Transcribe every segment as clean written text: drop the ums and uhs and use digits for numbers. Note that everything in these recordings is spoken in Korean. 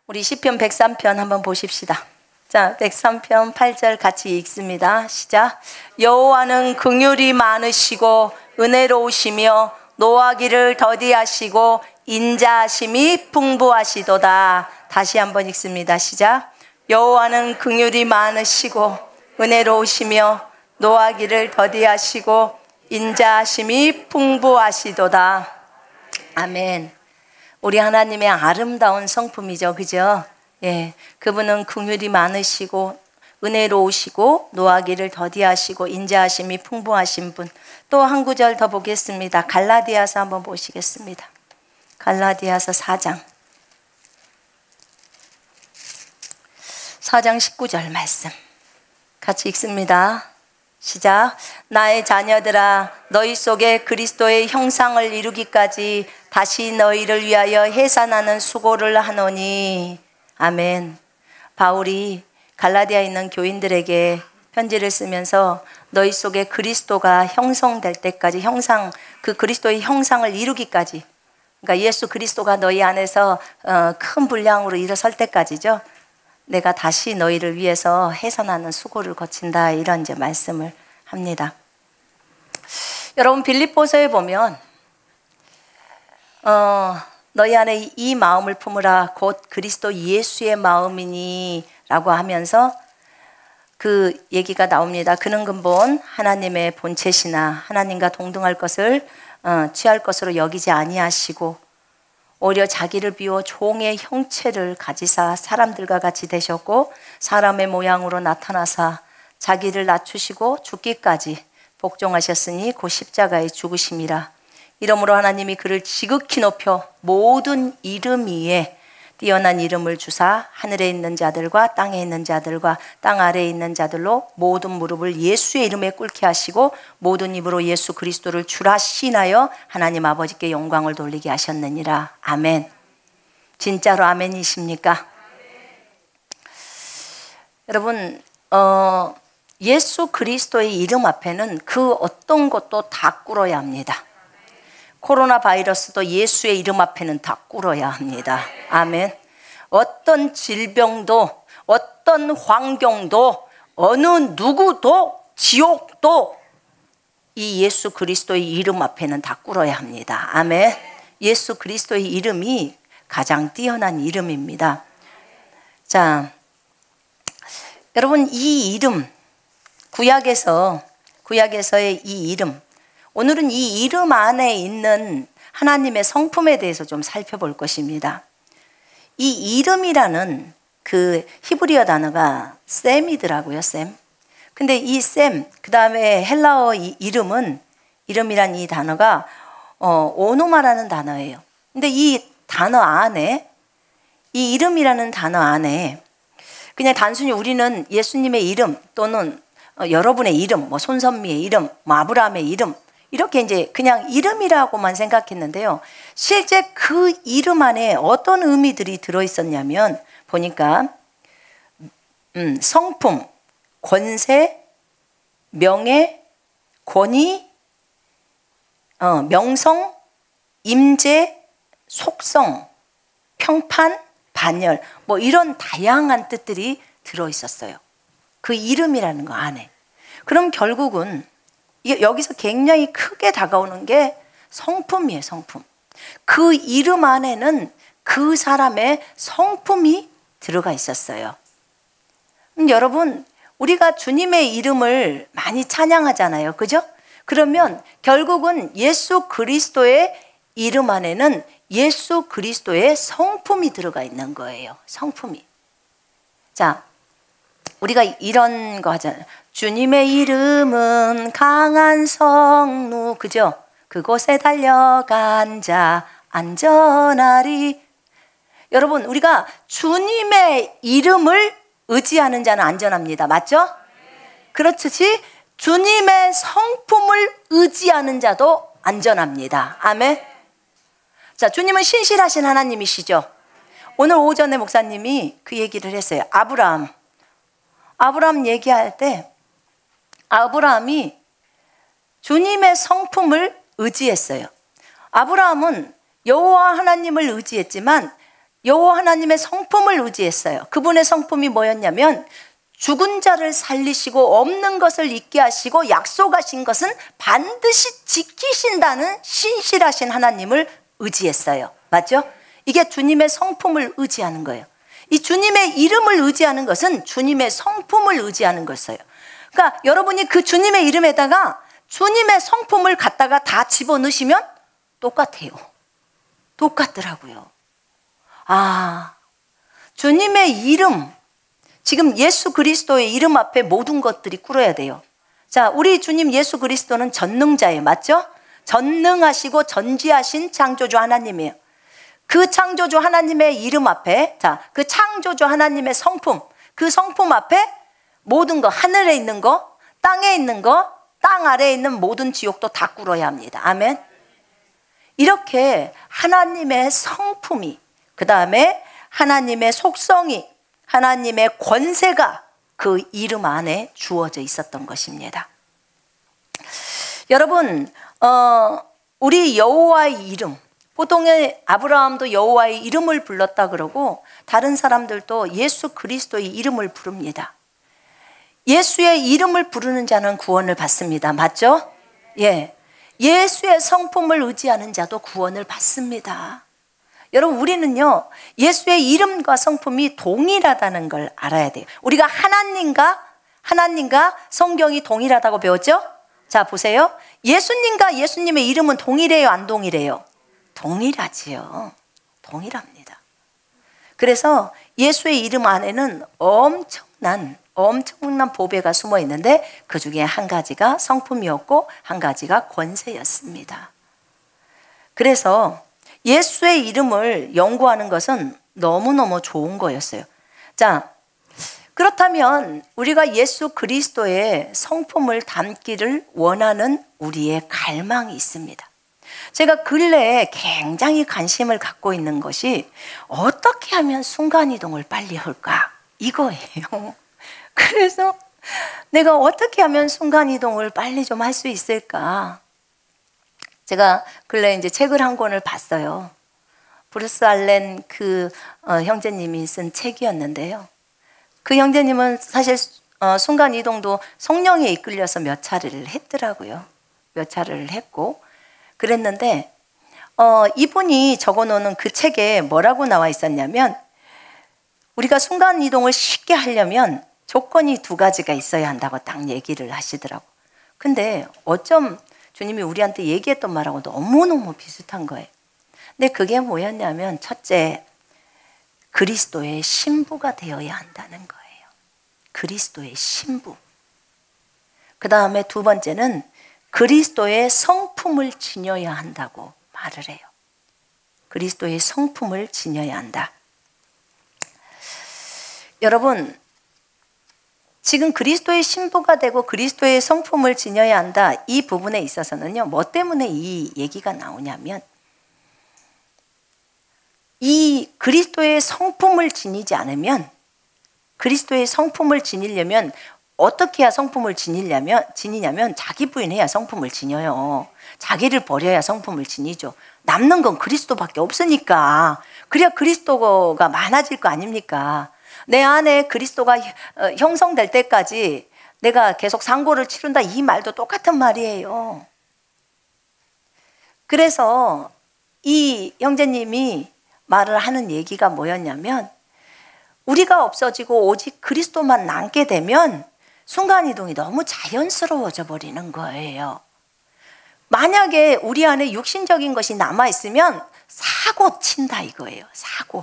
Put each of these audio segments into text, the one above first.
우리 시편 103편 한번 보십시다. 자, 103편 8절 같이 읽습니다. 시작. 여호와는 긍휼이 많으시고 은혜로우시며 노하기를 더디하시고 인자하심이 풍부하시도다. 다시 한번 읽습니다. 시작. 여호와는 긍휼이 많으시고 은혜로우시며 노하기를 더디하시고 인자하심이 풍부하시도다. 아멘. 우리 하나님의 아름다운 성품이죠. 그죠? 예. 그분은 긍휼이 많으시고 은혜로우시고 노하기를 더디하시고 인자하심이 풍부하신 분. 또 한 구절 더 보겠습니다. 갈라디아서 한번 보시겠습니다. 갈라디아서 4장 19절 말씀 같이 읽습니다. 시작. 나의 자녀들아, 너희 속에 그리스도의 형상을 이루기까지 다시 너희를 위하여 해산하는 수고를 하노니. 아멘. 바울이 갈라디아에 있는 교인들에게 편지를 쓰면서 너희 속에 그리스도가 형성될 때까지, 그 그리스도의 형상을 이루기까지, 그러니까 예수 그리스도가 너희 안에서 큰 분량으로 일어설 때까지죠. 내가 다시 너희를 위해서 해산하는 수고를 거친다, 이런 이제 말씀을 합니다. 여러분, 빌립보서에 보면 너희 안에 이 마음을 품으라 곧 그리스도 예수의 마음이니 라고 하면서 그 얘기가 나옵니다. 그는 근본 하나님의 본체시나 하나님과 동등할 것을 취할 것으로 여기지 아니하시고 오히려 자기를 비워 종의 형체를 가지사 사람들과 같이 되셨고 사람의 모양으로 나타나사 자기를 낮추시고 죽기까지 복종하셨으니 곧 십자가에 죽으심이라. 이러므로 하나님이 그를 지극히 높여 모든 이름 위에 뛰어난 이름을 주사 하늘에 있는 자들과 땅에 있는 자들과 땅 아래에 있는 자들로 모든 무릎을 예수의 이름에 꿇게 하시고 모든 입으로 예수 그리스도를 주라 시인하여 하나님 아버지께 영광을 돌리게 하셨느니라. 아멘. 진짜로 아멘이십니까? 여러분, 예수 그리스도의 이름 앞에는 그 어떤 것도 다 꿇어야 합니다. 코로나 바이러스도 예수의 이름 앞에는 다 꿇어야 합니다. 아멘. 어떤 질병도, 어떤 환경도, 어느 누구도, 지옥도 이 예수 그리스도의 이름 앞에는 다 꿇어야 합니다. 아멘. 예수 그리스도의 이름이 가장 뛰어난 이름입니다. 자, 여러분, 이 이름, 구약에서의 이 이름, 오늘은 이 이름 안에 있는 하나님의 성품에 대해서 좀 살펴볼 것입니다. 이 이름이라는 그 히브리어 단어가 셈이더라고요, 셈. 근데 이 셈, 그 다음에 헬라어 이름이란 이 단어가 오노마라는 단어예요. 근데 이 단어 안에, 이 이름이라는 단어 안에 그냥 단순히 우리는 예수님의 이름 또는 여러분의 이름, 뭐 손선미의 이름, 뭐 아브라함의 이름, 이렇게 이제 그냥 이름이라고만 생각했는데요. 실제 그 이름 안에 어떤 의미들이 들어있었냐면 보니까 성품, 권세, 명예, 권위, 명성, 임재, 속성, 평판, 반열, 뭐 이런 다양한 뜻들이 들어있었어요. 그 이름이라는 거 안에. 그럼 결국은 여기서 굉장히 크게 다가오는 게 성품이에요, 성품. 그 이름 안에는 그 사람의 성품이 들어가 있었어요. 여러분, 우리가 주님의 이름을 많이 찬양하잖아요. 그죠? 그러면 결국은 예수 그리스도의 이름 안에는 예수 그리스도의 성품이 들어가 있는 거예요. 성품이. 자, 우리가 이런 거 하잖아요. 주님의 이름은 강한 성루, 그죠? 그곳에 달려간 자 안전하리. 여러분, 우리가 주님의 이름을 의지하는 자는 안전합니다. 맞죠? 그렇듯이 주님의 성품을 의지하는 자도 안전합니다. 아멘. 자, 주님은 신실하신 하나님이시죠. 오늘 오전에 목사님이 그 얘기를 했어요. 아브라함 얘기할 때 아브라함이 주님의 성품을 의지했어요. 아브라함은 여호와 하나님을 의지했지만 여호와 하나님의 성품을 의지했어요. 그분의 성품이 뭐였냐면 죽은 자를 살리시고 없는 것을 있게 하시고 약속하신 것은 반드시 지키신다는 신실하신 하나님을 의지했어요. 맞죠? 이게 주님의 성품을 의지하는 거예요. 이 주님의 이름을 의지하는 것은 주님의 성품을 의지하는 것이에요. 그러니까 여러분이 그 주님의 이름에다가 주님의 성품을 갖다가 다 집어넣으시면 똑같아요. 똑같더라고요. 아, 주님의 이름, 지금 예수 그리스도의 이름 앞에 모든 것들이 꿇어야 돼요. 자, 우리 주님 예수 그리스도는 전능자예요. 맞죠? 전능하시고 전지하신 창조주 하나님이에요. 그 창조주 하나님의 이름 앞에, 자, 그 창조주 하나님의 성품, 그 성품 앞에 모든 거, 하늘에 있는 거, 땅에 있는 거, 땅 아래에 있는 모든 지옥도 다 꿇어야 합니다. 아멘. 이렇게 하나님의 성품이, 그 다음에 하나님의 속성이, 하나님의 권세가 그 이름 안에 주어져 있었던 것입니다. 여러분, 우리 여호와의 이름, 보통의 아브라함도 여호와의 이름을 불렀다 그러고 다른 사람들도 예수 그리스도의 이름을 부릅니다. 예수의 이름을 부르는 자는 구원을 받습니다. 맞죠? 예. 예수의 성품을 의지하는 자도 구원을 받습니다. 여러분, 우리는요, 예수의 이름과 성품이 동일하다는 걸 알아야 돼요. 우리가 하나님과 성경이 동일하다고 배웠죠? 자, 보세요. 예수님과 예수님의 이름은 동일해요, 안 동일해요? 동일하지요. 동일합니다. 그래서 예수의 이름 안에는 엄청난 보배가 숨어 있는데 그 중에 한 가지가 성품이었고 한 가지가 권세였습니다. 그래서 예수의 이름을 연구하는 것은 너무너무 좋은 거였어요. 자, 그렇다면 우리가 예수 그리스도의 성품을 담기를 원하는 우리의 갈망이 있습니다. 제가 근래에 굉장히 관심을 갖고 있는 것이 어떻게 하면 순간이동을 빨리 할까? 이거예요. 그래서 내가 어떻게 하면 순간이동을 빨리 좀 할 수 있을까? 제가 근래에 이제 책을 한 권을 봤어요. 브루스 알렌 형제님이 쓴 책이었는데요. 그 형제님은 사실 순간이동도 성령에 이끌려서 몇 차례를 했더라고요. 몇 차례를 했고 그랬는데 이분이 적어놓는 그 책에 뭐라고 나와 있었냐면 우리가 순간이동을 쉽게 하려면 조건이 두 가지가 있어야 한다고 딱 얘기를 하시더라고. 근데 어쩜 주님이 우리한테 얘기했던 말하고 너무너무 비슷한 거예요. 근데 그게 뭐였냐면 첫째, 그리스도의 신부가 되어야 한다는 거예요. 그리스도의 신부. 그 다음에 두 번째는 그리스도의 성품을 지녀야 한다고 말을 해요. 그리스도의 성품을 지녀야 한다. 여러분, 지금 그리스도의 신부가 되고 그리스도의 성품을 지녀야 한다. 이 부분에 있어서는요, 뭐 때문에 이 얘기가 나오냐면 이 그리스도의 성품을 지니지 않으면 그리스도의 성품을 지니려면 어떻게 해야 성품을 지니냐면 자기 부인해야 성품을 지녀요. 자기를 버려야 성품을 지니죠. 남는 건 그리스도밖에 없으니까. 그래야 그리스도가 많아질 거 아닙니까? 내 안에 그리스도가 형성될 때까지 내가 계속 상고를 치른다 이 말도 똑같은 말이에요. 그래서 이 형제님이 말을 하는 얘기가 뭐였냐면 우리가 없어지고 오직 그리스도만 남게 되면 순간이동이 너무 자연스러워져 버리는 거예요. 만약에 우리 안에 육신적인 것이 남아있으면 사고 친다 이거예요. 사고.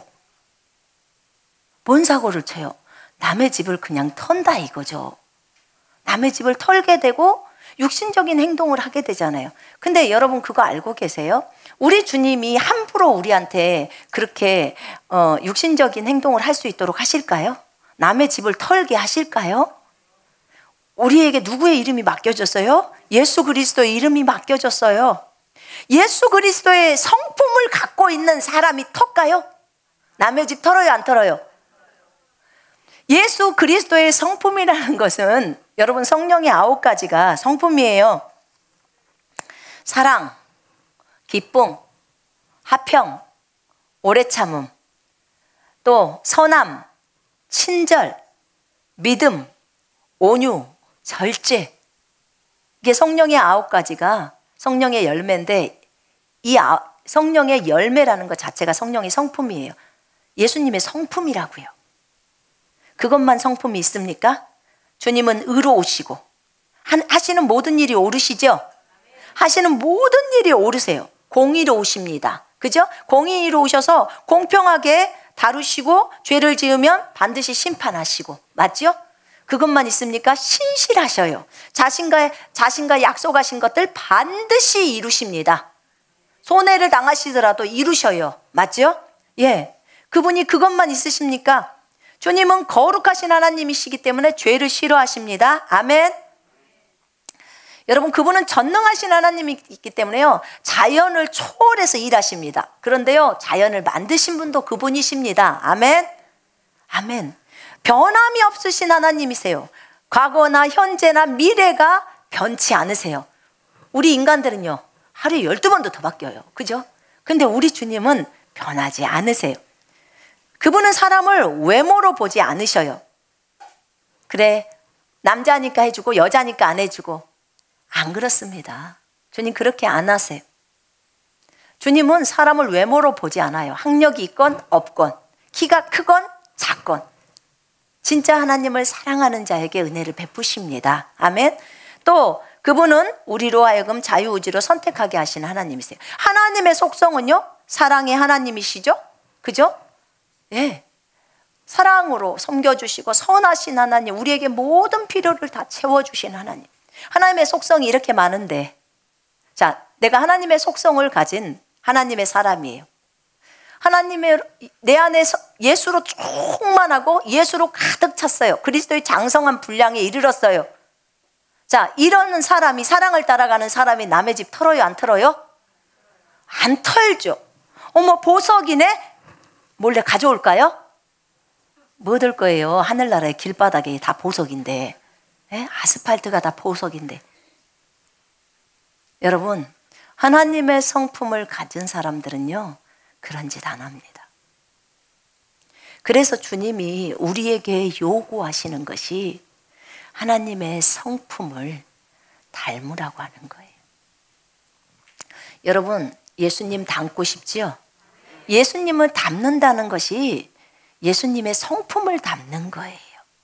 뭔 사고를 쳐요? 남의 집을 그냥 턴다 이거죠. 남의 집을 털게 되고 육신적인 행동을 하게 되잖아요. 근데 여러분 그거 알고 계세요? 우리 주님이 함부로 우리한테 그렇게 육신적인 행동을 할 수 있도록 하실까요? 남의 집을 털게 하실까요? 우리에게 누구의 이름이 맡겨졌어요? 예수 그리스도의 이름이 맡겨졌어요. 예수 그리스도의 성품을 갖고 있는 사람이 털까요? 남의 집 털어요, 안 털어요? 예수 그리스도의 성품이라는 것은 여러분 성령의 9가지가 성품이에요. 사랑, 기쁨, 화평, 오래 참음, 또 선함, 친절, 믿음, 온유, 절제. 이게 성령의 9가지가 성령의 열매인데 이 성령의 열매라는 것 자체가 성령의 성품이에요. 예수님의 성품이라고요. 그것만 성품이 있습니까? 주님은 의로우시고 하시는 모든 일이 옳으시죠? 하시는 모든 일이 옳으세요. 공의로우십니다. 그죠? 공의로우셔서 공평하게 다루시고 죄를 지으면 반드시 심판하시고 맞죠? 그것만 있습니까? 신실하셔요. 자신과 약속하신 것들 반드시 이루십니다. 손해를 당하시더라도 이루셔요. 맞죠? 예. 그분이 그것만 있으십니까? 주님은 거룩하신 하나님이시기 때문에 죄를 싫어하십니다. 아멘. 여러분, 그분은 전능하신 하나님이 있기 때문에요, 자연을 초월해서 일하십니다. 그런데요, 자연을 만드신 분도 그분이십니다. 아멘. 아멘. 변함이 없으신 하나님이세요. 과거나 현재나 미래가 변치 않으세요. 우리 인간들은요, 하루에 12번도 더 바뀌어요. 그죠? 근데 우리 주님은 변하지 않으세요. 그분은 사람을 외모로 보지 않으셔요. 그래, 남자니까 해주고 여자니까 안 해주고. 안 그렇습니다. 주님 그렇게 안 하세요. 주님은 사람을 외모로 보지 않아요. 학력이 있건 없건, 키가 크건 작건. 진짜 하나님을 사랑하는 자에게 은혜를 베푸십니다. 아멘. 또 그분은 우리로 하여금 자유의지로 선택하게 하시는 하나님이세요. 하나님의 속성은요, 사랑의 하나님이시죠? 그죠? 예. 사랑으로 섬겨주시고 선하신 하나님, 우리에게 모든 필요를 다 채워주신 하나님. 하나님의 속성이 이렇게 많은데, 자, 내가 하나님의 속성을 가진 하나님의 사람이에요. 하나님의 내 안에 예수로 충만하고 예수로 가득 찼어요. 그리스도의 장성한 분량에 이르렀어요. 자, 이러는 사람이, 사랑을 따라가는 사람이 남의 집 털어요, 안 털어요? 안 털죠. 어머, 보석이네? 몰래 가져올까요? 뭐 얻을 거예요? 하늘나라의 길바닥에 다 보석인데, 예? 아스팔트가 다 보석인데. 여러분, 하나님의 성품을 가진 사람들은요, 그런 짓 안 합니다. 그래서 주님이 우리에게 요구하시는 것이 하나님의 성품을 닮으라고 하는 거예요. 여러분, 예수님 닮고 싶지요? 예수님을 닮는다는 것이 예수님의 성품을 닮는 거예요.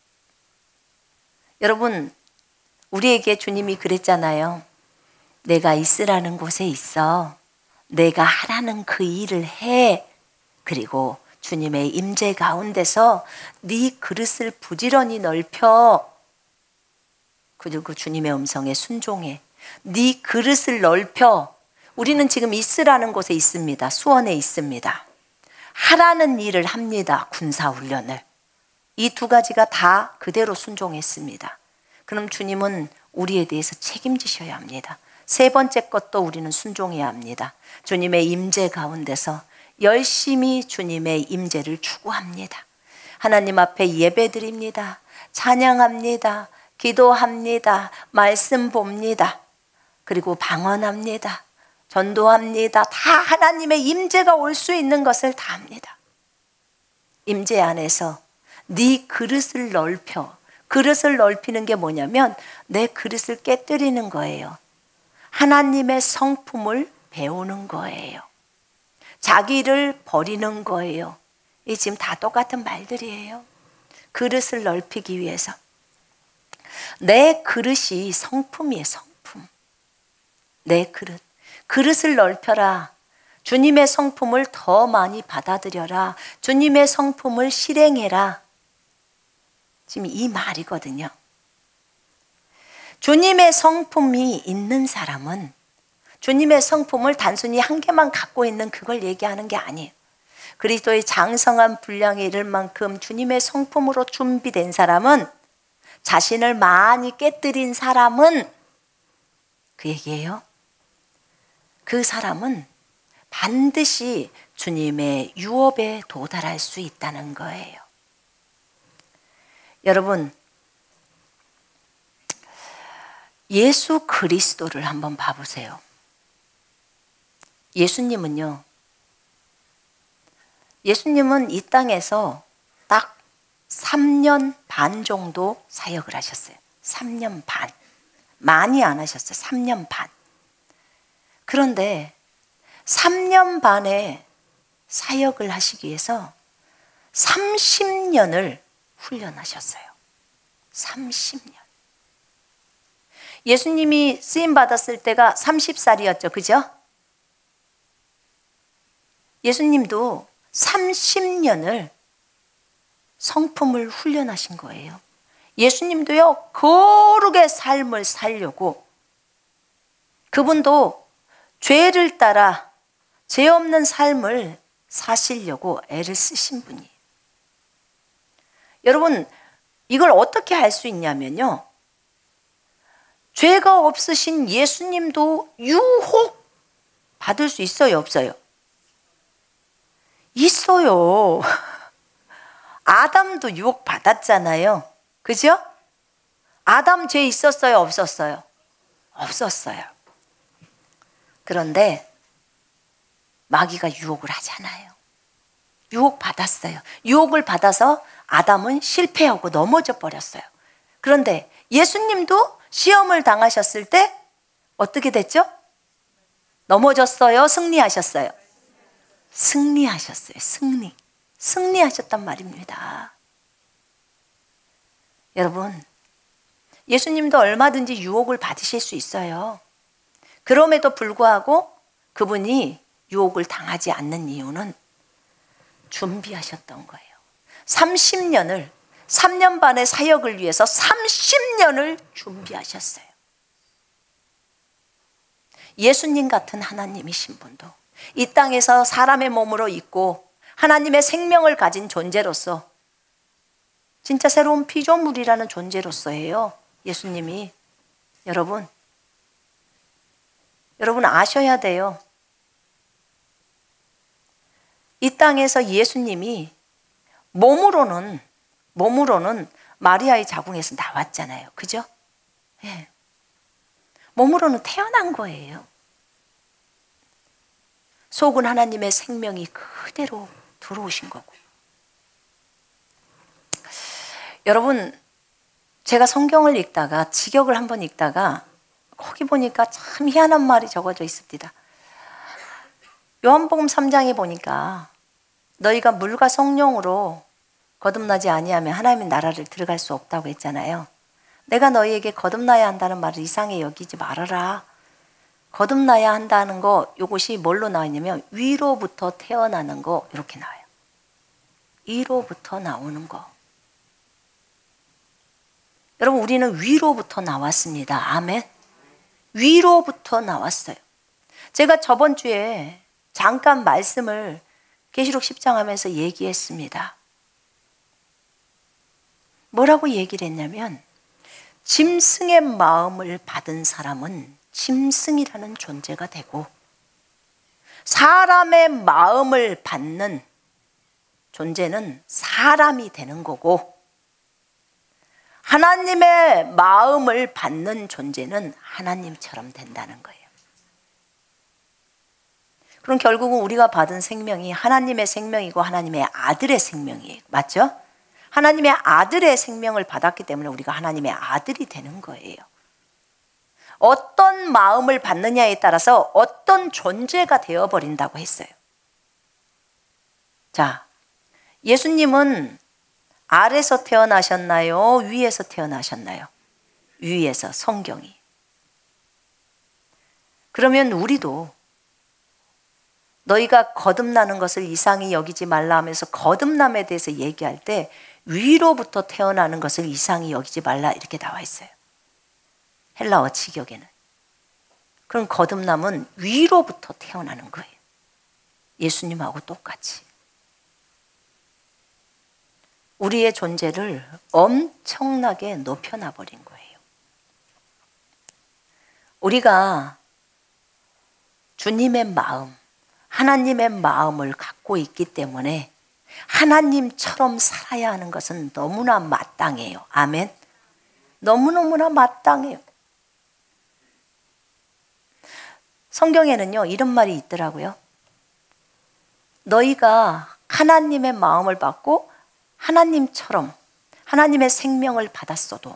여러분, 우리에게 주님이 그랬잖아요. 내가 있으라는 곳에 있어. 내가 하라는 그 일을 해. 그리고 주님의 임재 가운데서 네 그릇을 부지런히 넓혀. 그리고 주님의 음성에 순종해. 네 그릇을 넓혀. 우리는 지금 있으라는 곳에 있습니다. 수원에 있습니다. 하라는 일을 합니다. 군사훈련을. 이 2가지가 다 그대로 순종했습니다. 그럼 주님은 우리에 대해서 책임지셔야 합니다. 3번째 것도 우리는 순종해야 합니다. 주님의 임재 가운데서 열심히 주님의 임재를 추구합니다. 하나님 앞에 예배드립니다. 찬양합니다. 기도합니다. 말씀 봅니다. 그리고 방언합니다. 전도합니다. 다 하나님의 임재가 올 수 있는 것을 다 합니다. 임재 안에서 네 그릇을 넓혀. 그릇을 넓히는 게 뭐냐면 내 그릇을 깨뜨리는 거예요. 하나님의 성품을 배우는 거예요. 자기를 버리는 거예요. 이 지금 다 똑같은 말들이에요. 그릇을 넓히기 위해서. 내 그릇이 성품이에요. 성품. 내 그릇. 그릇을 넓혀라. 주님의 성품을 더 많이 받아들여라. 주님의 성품을 실행해라. 지금 이 말이거든요. 주님의 성품이 있는 사람은 주님의 성품을 단순히 한 개만 갖고 있는 그걸 얘기하는 게 아니에요. 그리스도의 장성한 분량에 이를 만큼 주님의 성품으로 준비된 사람은, 자신을 많이 깨뜨린 사람은, 그 얘기예요. 그 사람은 반드시 주님의 유업에 도달할 수 있다는 거예요. 여러분, 예수 그리스도를 한번 봐보세요. 예수님은요, 예수님은 이 땅에서 딱 3년 반 정도 사역을 하셨어요. 3년 반. 많이 안 하셨어요. 3년 반. 그런데 3년 반의 사역을 하시기 위해서 30년을 훈련하셨어요. 30년. 예수님이 쓰임 받았을 때가 30살이었죠. 그죠? 예수님도 30년을 성품을 훈련하신 거예요. 예수님도요, 거룩의 삶을 살려고 그분도 죄를 따라 죄 없는 삶을 사시려고 애를 쓰신 분이에요. 여러분, 이걸 어떻게 할 수 있냐면요. 죄가 없으신 예수님도 유혹 받을 수 있어요, 없어요? 있어요. 아담도 유혹 받았잖아요. 그죠? 아담 죄 있었어요, 없었어요? 없었어요. 그런데 마귀가 유혹을 하잖아요. 유혹 받았어요. 유혹을 받아서 아담은 실패하고 넘어져 버렸어요. 그런데 예수님도 시험을 당하셨을 때 어떻게 됐죠? 넘어졌어요? 승리하셨어요? 승리하셨어요. 승리하셨단 말입니다. 여러분, 예수님도 얼마든지 유혹을 받으실 수 있어요. 그럼에도 불구하고 그분이 유혹을 당하지 않는 이유는 준비하셨던 거예요. 3년 반의 사역을 위해서 30년을 준비하셨어요. 예수님 같은 하나님이신 분도 이 땅에서 사람의 몸으로 있고 하나님의 생명을 가진 존재로서 진짜 새로운 피조물이라는 존재로서예요. 예수님이. 여러분 아셔야 돼요. 이 땅에서 예수님이 몸으로는 마리아의 자궁에서 나왔잖아요. 그죠? 네. 몸으로는 태어난 거예요. 속은 하나님의 생명이 그대로 들어오신 거고. 여러분, 제가 성경을 읽다가 직역을 한번 읽다가 거기 보니까 참 희한한 말이 적어져 있습니다. 요한복음 3장에 보니까 너희가 물과 성령으로 거듭나지 아니하면 하나님의 나라를 들어갈 수 없다고 했잖아요. 내가 너희에게 거듭나야 한다는 말을 이상히 여기지 말아라. 거듭나야 한다는 거, 이것이 뭘로 나와 있냐면 위로부터 태어나는 거 이렇게 나와요. 위로부터 나오는 거. 여러분, 우리는 위로부터 나왔습니다. 아멘. 위로부터 나왔어요. 제가 저번 주에 잠깐 말씀을 계시록 10장 하면서 얘기했습니다. 뭐라고 얘기를 했냐면 짐승의 마음을 받은 사람은 짐승이라는 존재가 되고 사람의 마음을 받는 존재는 사람이 되는 거고 하나님의 마음을 받는 존재는 하나님처럼 된다는 거예요. 그럼 결국은 우리가 받은 생명이 하나님의 생명이고 하나님의 아들의 생명이에요. 맞죠? 하나님의 아들의 생명을 받았기 때문에 우리가 하나님의 아들이 되는 거예요. 어떤 마음을 받느냐에 따라서 어떤 존재가 되어버린다고 했어요. 자, 예수님은 아래서 태어나셨나요? 위에서 태어나셨나요? 위에서, 성경이. 그러면 우리도 너희가 거듭나는 것을 이상히 여기지 말라 하면서 거듭남에 대해서 얘기할 때 위로부터 태어나는 것을 이상히 여기지 말라 이렇게 나와 있어요. 헬라어 직역에는. 그럼 거듭남은 위로부터 태어나는 거예요. 예수님하고 똑같이. 우리의 존재를 엄청나게 높여놔버린 거예요. 우리가 주님의 마음, 하나님의 마음을 갖고 있기 때문에 하나님처럼 살아야 하는 것은 너무나 마땅해요. 아멘. 너무너무나 마땅해요. 성경에는요, 이런 말이 있더라고요. 너희가 하나님의 마음을 받고 하나님처럼 하나님의 생명을 받았어도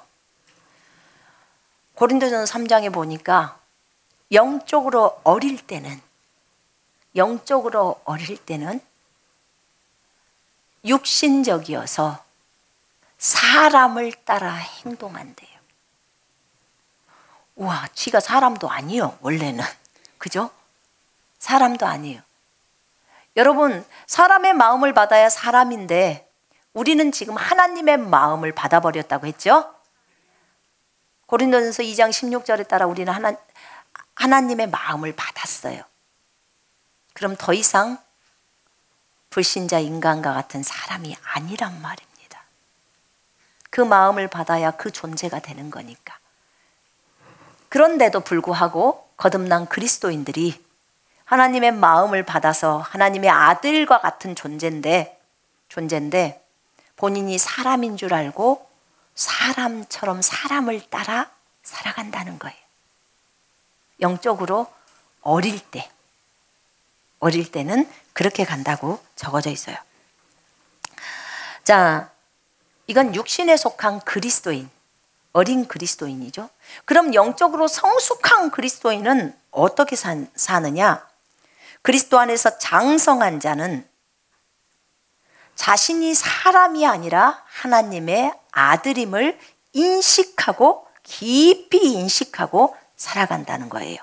고린도전서 3장에 보니까 영적으로 어릴 때는 육신적이어서 사람을 따라 행동한대요. 우와, 쥐가 사람도 아니요, 원래는. 그죠? 사람도 아니에요. 여러분, 사람의 마음을 받아야 사람인데 우리는 지금 하나님의 마음을 받아버렸다고 했죠? 고린도전서 2장 16절에 따라 우리는 하나님의 마음을 받았어요. 그럼 더 이상 불신자 인간과 같은 사람이 아니란 말입니다. 그 마음을 받아야 그 존재가 되는 거니까. 그런데도 불구하고 거듭난 그리스도인들이 하나님의 마음을 받아서 하나님의 아들과 같은 존재인데 본인이 사람인 줄 알고 사람처럼 사람을 따라 살아간다는 거예요. 영적으로 어릴 때는 그렇게 간다고 적어져 있어요. 자, 이건 육신에 속한 그리스도인, 어린 그리스도인이죠. 그럼 영적으로 성숙한 그리스도인은 어떻게 사느냐? 그리스도 안에서 장성한 자는 자신이 사람이 아니라 하나님의 아들임을 인식하고 깊이 인식하고 살아간다는 거예요.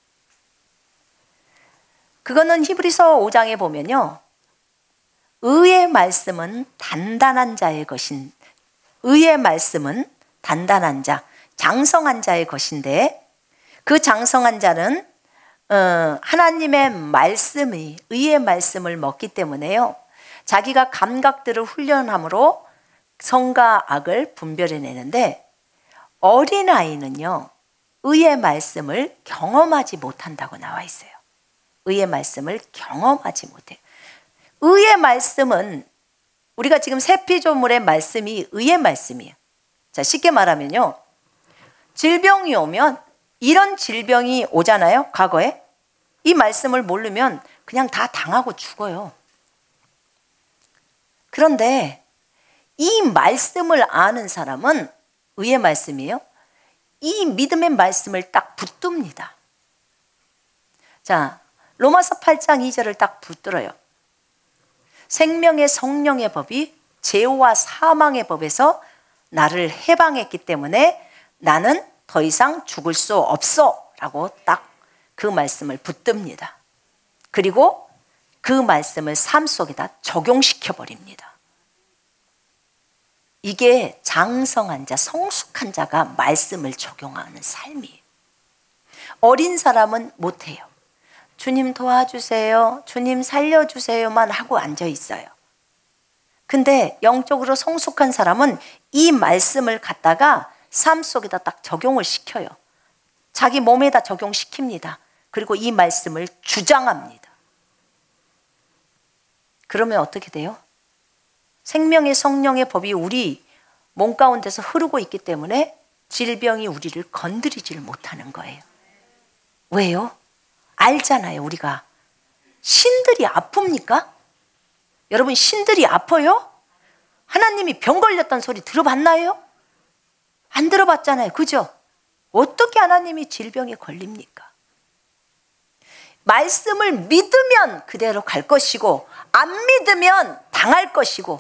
그거는 히브리서 5장에 보면요, 의의 말씀은 단단한 자, 장성한 자의 것인데 그 장성한 자는 하나님의 말씀이 의의 말씀을 먹기 때문에요, 자기가 감각들을 훈련함으로 선과 악을 분별해내는데 어린아이는요 의의 말씀을 경험하지 못한다고 나와 있어요. 의의 말씀을 경험하지 못해요. 의의 말씀은 우리가 지금 새 피조물의 말씀이 의의 말씀이에요. 자, 쉽게 말하면요, 질병이 오면 이런 질병이 오잖아요. 과거에 이 말씀을 모르면 그냥 다 당하고 죽어요. 그런데 이 말씀을 아는 사람은 의의 말씀이에요. 이 믿음의 말씀을 딱 붙듭니다. 자, 로마서 8장 2절을 딱 붙들어요. 생명의 성령의 법이 죄와 사망의 법에서 나를 해방했기 때문에 나는 더 이상 죽을 수 없어 라고 딱 그 말씀을 붙듭니다. 그리고 그 말씀을 삶 속에다 적용시켜 버립니다. 이게 장성한 자, 성숙한 자가 말씀을 적용하는 삶이에요. 어린 사람은 못해요. 주님 도와주세요, 주님 살려주세요만 하고 앉아 있어요. 근데 영적으로 성숙한 사람은 이 말씀을 갖다가 삶 속에다 딱 적용을 시켜요. 자기 몸에다 적용시킵니다. 그리고 이 말씀을 주장합니다. 그러면 어떻게 돼요? 생명의 성령의 법이 우리 몸 가운데서 흐르고 있기 때문에 질병이 우리를 건드리지를 못하는 거예요. 왜요? 알잖아요. 우리가 신들이 아픕니까? 여러분, 신들이 아파요? 하나님이 병 걸렸다는 소리 들어봤나요? 안 들어봤잖아요. 그죠? 어떻게 하나님이 질병에 걸립니까? 말씀을 믿으면 그대로 갈 것이고 안 믿으면 당할 것이고,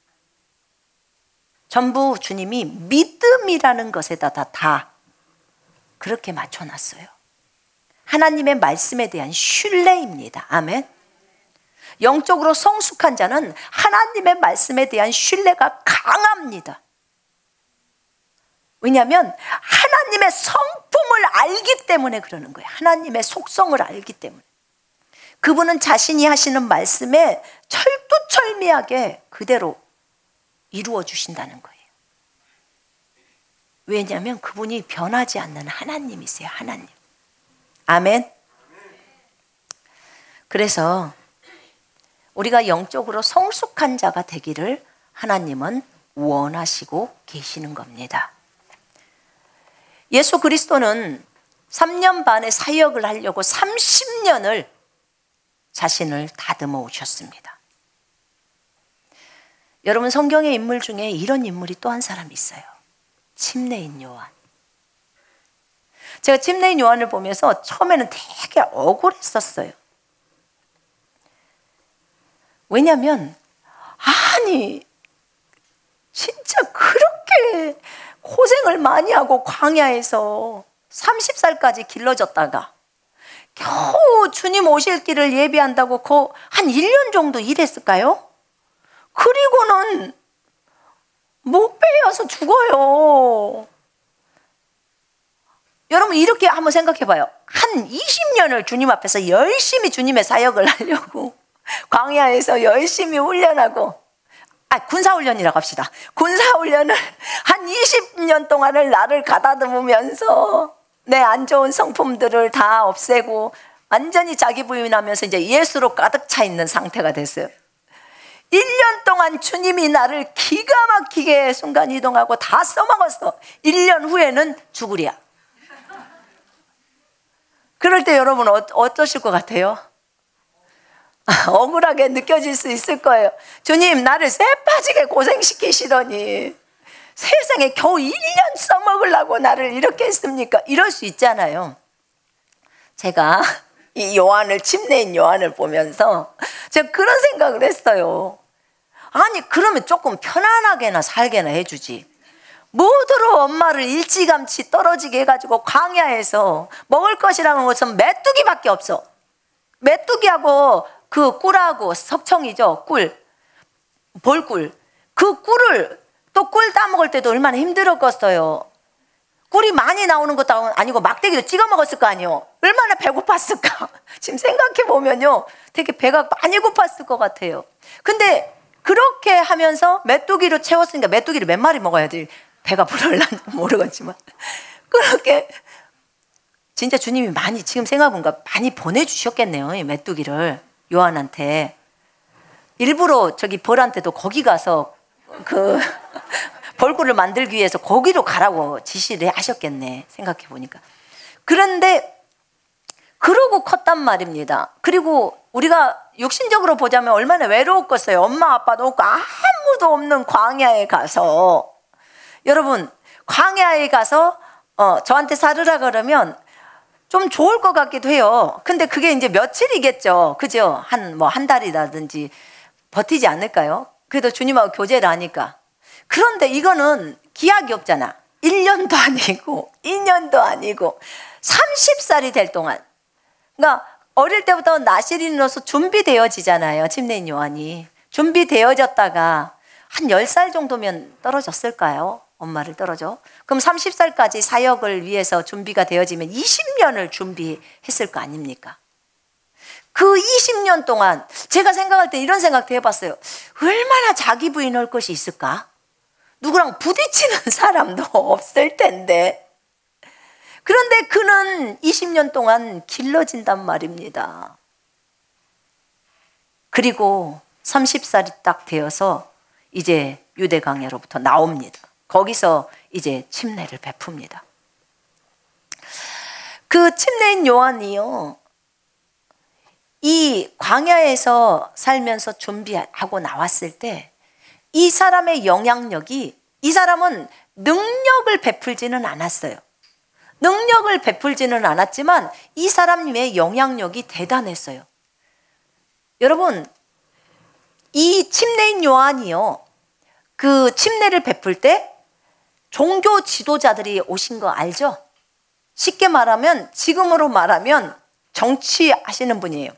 전부 주님이 믿음이라는 것에다 다 그렇게 맞춰놨어요. 하나님의 말씀에 대한 신뢰입니다. 아멘. 영적으로 성숙한 자는 하나님의 말씀에 대한 신뢰가 강합니다. 왜냐하면 하나님의 성품을 알기 때문에 그러는 거예요. 하나님의 속성을 알기 때문에. 그분은 자신이 하시는 말씀에 철두철미하게 그대로 이루어 주신다는 거예요. 왜냐하면 그분이 변하지 않는 하나님이세요. 하나님. 아멘. 그래서 우리가 영적으로 성숙한 자가 되기를 하나님은 원하시고 계시는 겁니다. 예수 그리스도는 3년 반의 사역을 하려고 30년을 자신을 다듬어 오셨습니다. 여러분, 성경의 인물 중에 이런 인물이 또 한 사람이 있어요. 침례인 요한. 제가 침례인 요한을 보면서 처음에는 되게 억울했었어요. 왜냐하면 아니 진짜 그렇게 고생을 많이 하고 광야에서 30살까지 길러졌다가 겨우 주님 오실 길을 예비한다고 한 1년 정도 일했을까요? 그리고는 못 베어서 죽어요. 여러분, 이렇게 한번 생각해 봐요. 한 20년을 주님 앞에서 열심히 주님의 사역을 하려고 광야에서 열심히 훈련하고, 군사훈련이라고 합시다. 군사훈련을 한 20년 동안을 나를 가다듬으면서 내 안 좋은 성품들을 다 없애고 완전히 자기 부인하면서 이제 예수로 가득 차 있는 상태가 됐어요. 1년 동안 주님이 나를 기가 막히게 순간이동하고 다 써먹었어. 1년 후에는 죽으랴. 그럴 때 여러분 어떠실 것 같아요? 억울하게 느껴질 수 있을 거예요. 주님, 나를 쇠빠지게 고생시키시더니 세상에 겨우 1년 써먹으려고 나를 이렇게 했습니까? 이럴 수 있잖아요. 제가 이 요한을, 침례인 요한을 보면서 제가 그런 생각을 했어요. 아니, 그러면 조금 편안하게나 살게나 해주지. 뭐더러 엄마를 일찌감치 떨어지게 해가지고 광야에서 먹을 것이라는 것은 메뚜기밖에 없어. 메뚜기하고 그 꿀하고 석청이죠. 꿀, 볼꿀. 그 꿀을 또 꿀 따먹을 때도 얼마나 힘들었겠어요. 꿀이 많이 나오는 것도 아니고 막대기도 찍어 먹었을 거 아니에요. 얼마나 배고팠을까. 지금 생각해 보면요, 되게 배가 많이 고팠을 것 같아요. 근데 그렇게 하면서 메뚜기로 채웠으니까 메뚜기를 몇 마리 먹어야 돼. 배가 불을는지 모르겠지만 그렇게 진짜 주님이 많이, 지금 생각해보니까 많이 보내주셨겠네요. 이 메뚜기를 요한한테. 일부러 저기 벌한테도 거기 가서 그 벌꿀을 만들기 위해서 거기로 가라고 지시를 하셨겠네, 생각해보니까. 그런데 그러고 컸단 말입니다. 그리고 우리가 육신적으로 보자면 얼마나 외로웠겠어요. 엄마 아빠도 없고 아무도 없는 광야에 가서. 여러분, 광야에 가서 저한테 살으라 그러면 좀 좋을 것 같기도 해요. 근데 그게 이제 며칠이겠죠. 그죠? 한 달이라든지 버티지 않을까요? 그래도 주님하고 교제를 하니까. 그런데 이거는 기약이 없잖아. 1년도 아니고 2년도 아니고 30살이 될 동안. 그러니까 어릴 때부터 나시린으로서 준비되어지잖아요. 침례인 요한이. 준비되어졌다가 한 10살 정도면 떨어졌을까요? 엄마를 떨어져. 그럼 30살까지 사역을 위해서 준비가 되어지면 20년을 준비했을 거 아닙니까? 그 20년 동안 제가 생각할 때 이런 생각도 해봤어요. 얼마나 자기 부인할 것이 있을까? 누구랑 부딪히는 사람도 없을 텐데. 그런데 그는 20년 동안 길러진단 말입니다. 그리고 30살이 딱 되어서 이제 유대 광야로부터 나옵니다. 거기서 이제 침례를 베풉니다. 그 침례인 요한이요, 이 광야에서 살면서 준비하고 나왔을 때 이 사람의 영향력이, 이 사람은 능력을 베풀지는 않았어요. 능력을 베풀지는 않았지만 이 사람의 영향력이 대단했어요. 여러분, 이 침례인 요한이요, 그 침례를 베풀 때 종교 지도자들이 오신 거 알죠? 쉽게 말하면, 지금으로 말하면 정치하시는 분이에요.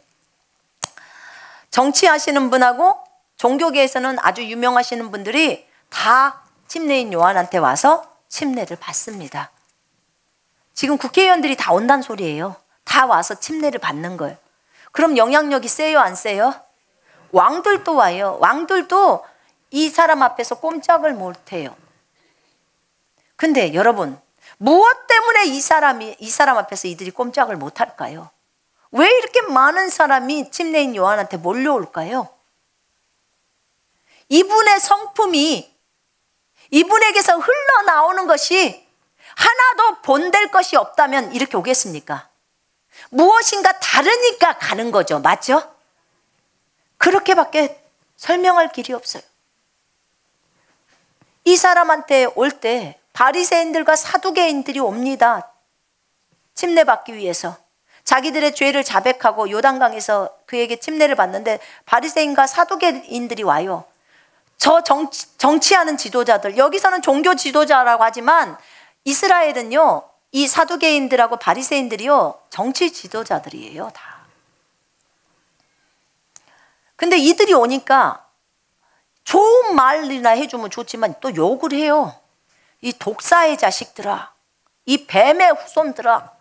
정치하시는 분하고 종교계에서는 아주 유명하시는 분들이 다 침례인 요한한테 와서 침례를 받습니다. 지금 국회의원들이 다 온다는 소리예요. 다 와서 침례를 받는 거예요. 그럼 영향력이 세요, 안 세요? 왕들도 와요. 왕들도 이 사람 앞에서 꼼짝을 못해요. 근데 여러분, 무엇 때문에 이 사람 앞에서 이들이 꼼짝을 못할까요? 왜 이렇게 많은 사람이 침례인 요한한테 몰려올까요? 이분의 성품이, 이분에게서 흘러나오는 것이 하나도 본될 것이 없다면 이렇게 오겠습니까? 무엇인가 다르니까 가는 거죠. 맞죠? 그렇게밖에 설명할 길이 없어요. 이 사람한테 올 때 바리새인들과 사두개인들이 옵니다. 침례받기 위해서. 자기들의 죄를 자백하고 요단강에서 그에게 침례를 받는데 바리새인과 사두개인들이 와요. 저 정치하는 지도자들, 여기서는 종교 지도자라고 하지만 이스라엘은요, 이 사두개인들하고 바리새인들이요, 정치 지도자들이에요, 다. 근데 이들이 오니까 좋은 말이나 해주면 좋지만 또 욕을 해요. 이 독사의 자식들아, 이 뱀의 후손들아,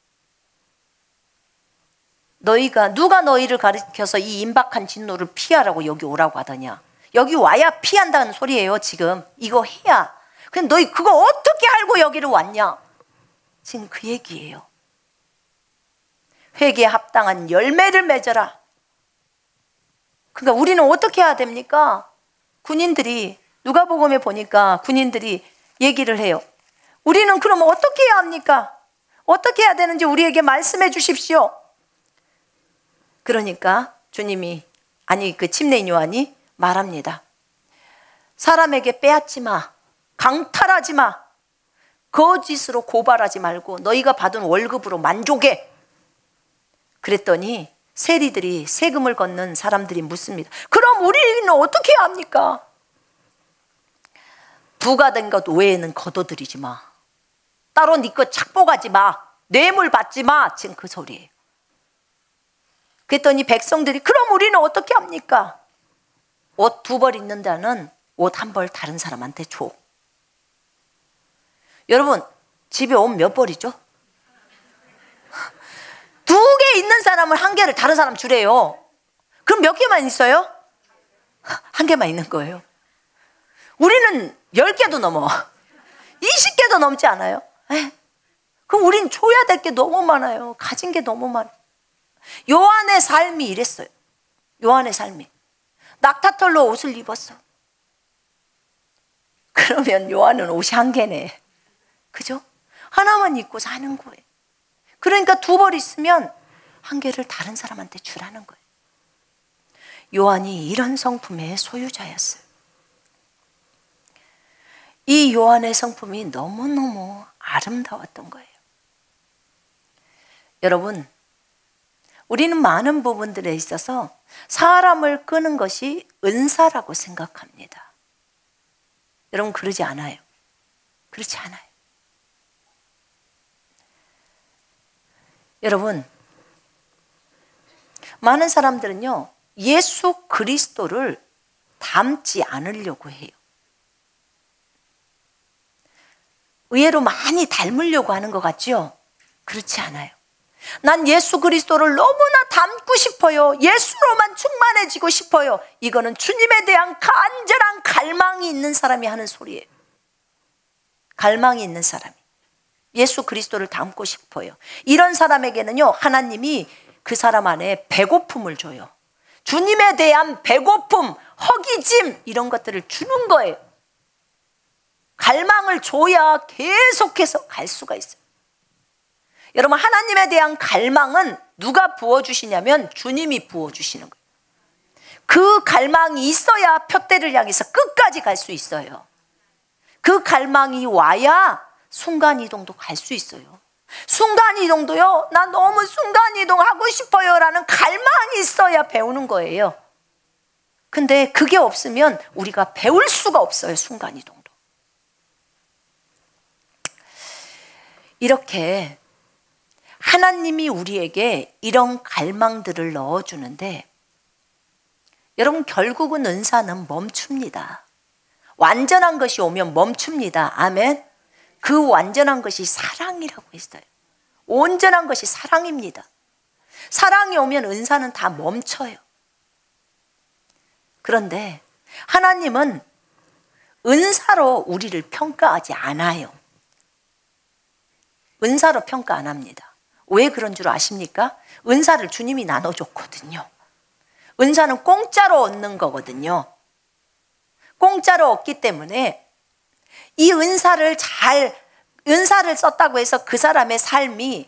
누가 너희를 가르쳐서 이 임박한 진노를 피하라고 여기 오라고 하더냐. 여기 와야 피한다는 소리예요. 지금 이거 해야. 근데 너희 그거 어떻게 알고 여기를 왔냐. 지금 그 얘기예요. 회개에 합당한 열매를 맺어라. 그러니까 우리는 어떻게 해야 됩니까? 군인들이, 누가복음에 보니까 군인들이 얘기를 해요. 우리는 그러면 어떻게 해야 합니까? 어떻게 해야 되는지 우리에게 말씀해 주십시오. 그러니까 주님이, 아니 그 침례인 요한이 말합니다. 사람에게 빼앗지 마, 강탈하지 마, 거짓으로 고발하지 말고 너희가 받은 월급으로 만족해. 그랬더니 세리들이, 세금을 걷는 사람들이 묻습니다. 그럼 우리는 어떻게 해야 합니까? 부과된 것 외에는 거둬들이지 마. 따로 네 거 착복하지 마. 뇌물 받지 마. 지금 그 소리예요. 그랬더니 백성들이 그럼 우리는 어떻게 합니까? 옷 2벌 입는 자는 옷 1벌 다른 사람한테 줘. 여러분 집에 옷 몇 벌이죠? 2개 있는 사람은 1개를 다른 사람 주래요. 그럼 몇 개만 있어요? 1개만 있는 거예요. 우리는 10개도 넘어. 20개도 넘지 않아요? 그럼 우린 줘야 될 게 너무 많아요. 가진 게 너무 많아요. 요한의 삶이 이랬어요. 요한의 삶이 낙타털로 옷을 입었어. 그러면 요한은 옷이 1개네. 그죠? 하나만 입고 사는 거예요. 그러니까 2벌 있으면 1개를 다른 사람한테 주라는 거예요. 요한이 이런 성품의 소유자였어요. 이 요한의 성품이 너무너무 아름다웠던 거예요. 여러분, 우리는 많은 부분들에 있어서 사람을 끄는 것이 은사라고 생각합니다. 여러분 그러지 않아요. 그렇지 않아요. 여러분, 많은 사람들은요, 예수 그리스도를 닮지 않으려고 해요. 의외로 많이 닮으려고 하는 것 같죠? 그렇지 않아요. 난 예수 그리스도를 너무나 닮고 싶어요. 예수로만 충만해지고 싶어요. 이거는 주님에 대한 간절한 갈망이 있는 사람이 하는 소리예요. 갈망이 있는 사람이. 예수 그리스도를 닮고 싶어요. 이런 사람에게는요, 하나님이 그 사람 안에 배고픔을 줘요. 주님에 대한 배고픔, 허기짐, 이런 것들을 주는 거예요. 갈망을 줘야 계속해서 갈 수가 있어요. 여러분, 하나님에 대한 갈망은 누가 부어주시냐면 주님이 부어주시는 거예요. 그 갈망이 있어야 표대를 향해서 끝까지 갈 수 있어요. 그 갈망이 와야 순간이동도 갈 수 있어요. 순간이동도요, 나 너무 순간이동하고 싶어요 라는 갈망이 있어야 배우는 거예요. 근데 그게 없으면 우리가 배울 수가 없어요. 순간이동도. 이렇게 하나님이 우리에게 이런 갈망들을 넣어주는데, 여러분 결국은 은사는 멈춥니다. 완전한 것이 오면 멈춥니다. 아멘. 그 완전한 것이 사랑이라고 했어요. 온전한 것이 사랑입니다. 사랑이 오면 은사는 다 멈춰요. 그런데 하나님은 은사로 우리를 평가하지 않아요. 은사로 평가 안 합니다. 왜 그런 줄 아십니까? 은사를 주님이 나눠줬거든요. 은사는 공짜로 얻는 거거든요. 공짜로 얻기 때문에 이 은사를 썼다고 해서 그 사람의 삶이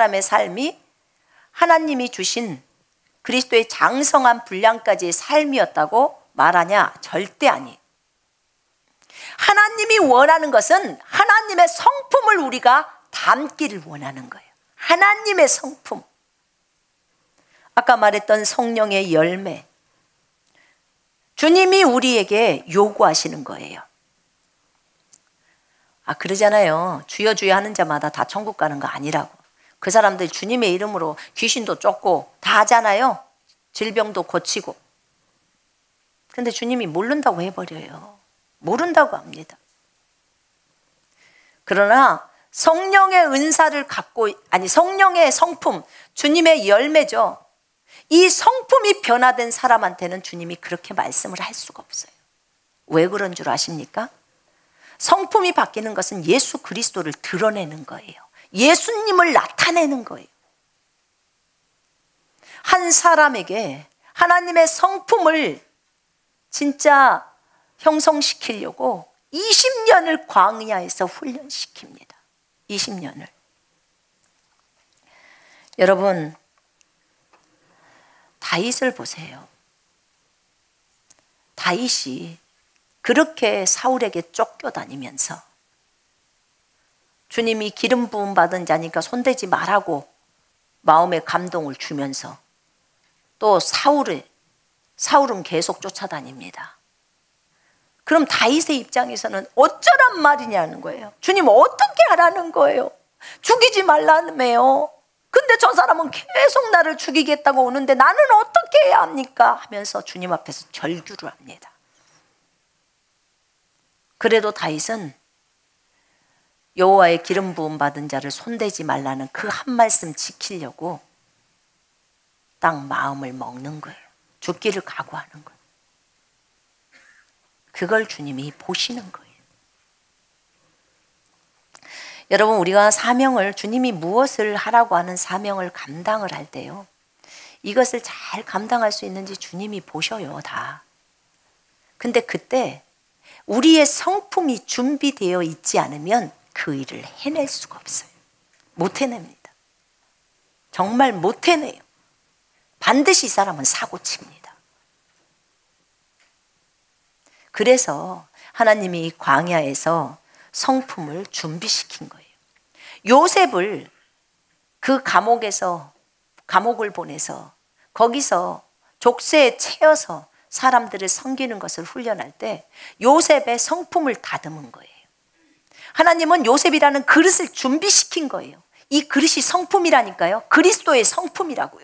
하나님이 주신 그리스도의 장성한 분량까지의 삶이었다고 말하냐? 절대 아니에요. 하나님이 원하는 것은 하나님의 성품을 우리가 담기를 원하는 거예요. 하나님의 성품. 아까 말했던 성령의 열매. 주님이 우리에게 요구하시는 거예요. 그러잖아요. 주여 주여 하는 자마다 다 천국 가는 거 아니라고. 그 사람들 주님의 이름으로 귀신도 쫓고 다 하잖아요. 질병도 고치고. 근데 주님이 모른다고 해버려요. 모른다고 합니다. 그러나 성령의 은사를 갖고, 성령의 성품, 주님의 열매죠. 이 성품이 변화된 사람한테는 주님이 그렇게 말씀을 할 수가 없어요. 왜 그런 줄 아십니까? 성품이 바뀌는 것은 예수 그리스도를 드러내는 거예요. 예수님을 나타내는 거예요. 한 사람에게 하나님의 성품을 진짜 형성시키려고 20년을 광야에서 훈련시킵니다. 20년을. 여러분, 다윗을 보세요. 다윗이 그렇게 사울에게 쫓겨다니면서 주님이 기름 부음 받은 자니까 손대지 말라고 마음의 감동을 주면서 또 사울은 계속 쫓아다닙니다. 그럼 다윗의 입장에서는 어쩌란 말이냐는 거예요. 주님 어떻게 하라는 거예요? 죽이지 말라며요. 근데 저 사람은 계속 나를 죽이겠다고 오는데 나는 어떻게 해야 합니까? 하면서 주님 앞에서 절규를 합니다. 그래도 다윗은 여호와의 기름 부음 받은 자를 손대지 말라는 그 한 말씀 지키려고 딱 마음을 먹는 거예요. 죽기를 각오하는 거예요. 그걸 주님이 보시는 거예요. 여러분, 우리가 사명을, 주님이 무엇을 하라고 하는 사명을 감당을 할 때요, 이것을 잘 감당할 수 있는지 주님이 보셔요, 다. 근데 그때 우리의 성품이 준비되어 있지 않으면 그 일을 해낼 수가 없어요. 못 해냅니다. 정말 못 해내요. 반드시 이 사람은 사고칩니다. 그래서 하나님이 광야에서 성품을 준비시킨 거예요. 요셉을 그 감옥을 보내서 거기서 족쇄에 채워서 사람들을 섬기는 것을 훈련할 때 요셉의 성품을 다듬은 거예요. 하나님은 요셉이라는 그릇을 준비시킨 거예요. 이 그릇이 성품이라니까요. 그리스도의 성품이라고요.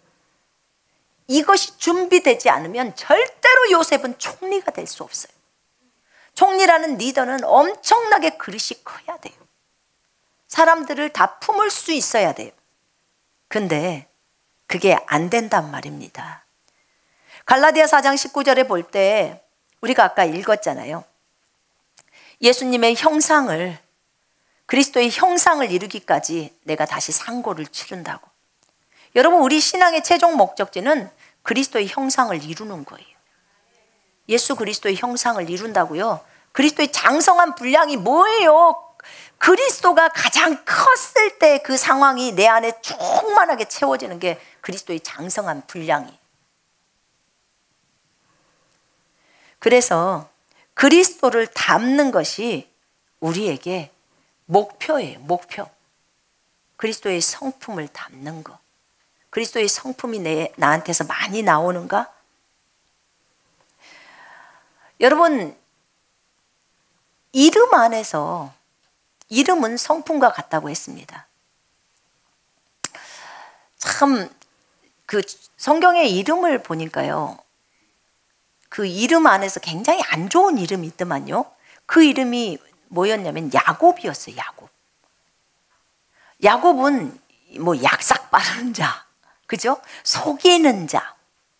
이것이 준비되지 않으면 절대로 요셉은 총리가 될 수 없어요. 총리라는 리더는 엄청나게 그릇이 커야 돼요. 사람들을 다 품을 수 있어야 돼요. 근데 그게 안 된단 말입니다. 갈라디아 4장 19절에 볼 때 우리가 아까 읽었잖아요. 예수님의 형상을, 그리스도의 형상을 이루기까지 내가 다시 상고를 치른다고. 여러분, 우리 신앙의 최종 목적지는 그리스도의 형상을 이루는 거예요. 예수 그리스도의 형상을 이룬다고요. 그리스도의 장성한 분량이 뭐예요? 그리스도가 가장 컸을 때 그 상황이 내 안에 충만하게 채워지는 게 그리스도의 장성한 분량이에요. 그래서 그리스도를 담는 것이 우리에게 목표예요. 목표. 그리스도의 성품을 담는 것. 그리스도의 성품이 나한테서 많이 나오는가? 여러분, 이름 안에서, 이름은 성품과 같다고 했습니다. 참, 그 성경의 이름을 보니까요, 그 이름 안에서 굉장히 안 좋은 이름이 있더만요. 그 이름이 뭐였냐면 야곱이었어요. 야곱. 야곱은 뭐 약삭 빠르는 자, 그죠? 속이는 자.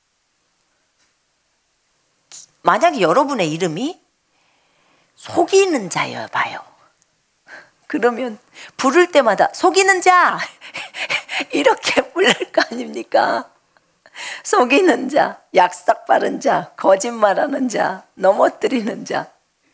만약에 여러분의 이름이 속이는 자여 봐요. 그러면 부를 때마다 속이는 자 이렇게 부를 거 아닙니까? 속이는 자, 약삭 빠른 자, 거짓말하는 자, 넘어뜨리는 자.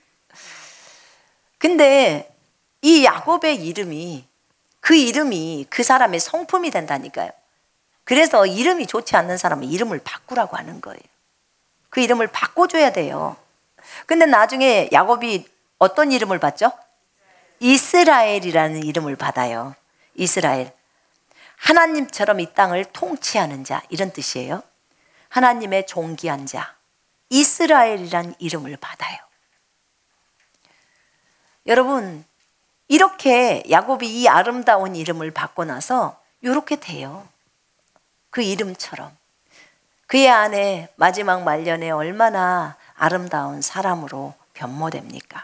근데 이 야곱의 이름이 그 사람의 성품이 된다니까요. 그래서 이름이 좋지 않는 사람은 이름을 바꾸라고 하는 거예요. 그 이름을 바꿔줘야 돼요. 근데 나중에 야곱이 어떤 이름을 받죠? 이스라엘이라는 이름을 받아요. 이스라엘. 하나님처럼 이 땅을 통치하는 자, 이런 뜻이에요. 하나님의 존귀한 자, 이스라엘이라는 이름을 받아요. 여러분, 이렇게 야곱이 이 아름다운 이름을 받고 나서 이렇게 돼요. 그 이름처럼. 그의 아내 마지막 말년에 얼마나 아름다운 사람으로 변모됩니까?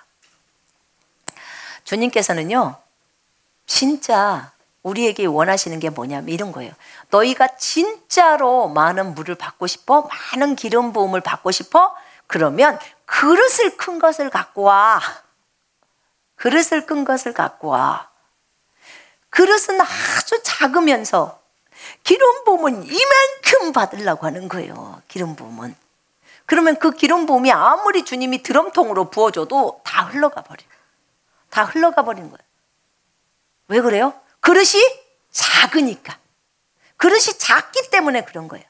주님께서는요, 진짜 우리에게 원하시는 게 뭐냐면 이런 거예요. 너희가 진짜로 많은 물을 받고 싶어? 많은 기름 부음을 받고 싶어? 그러면 그릇을 큰 것을 갖고 와. 그릇을 큰 것을 갖고 와. 그릇은 아주 작으면서 기름 부음은 이만큼 받으려고 하는 거예요. 기름 부음은. 그러면 그 기름 부음이 아무리 주님이 드럼통으로 부어줘도 다 흘러가 버려요. 다 흘러가 버린 거예요. 왜 그래요? 그릇이 작으니까. 그릇이 작기 때문에 그런 거예요.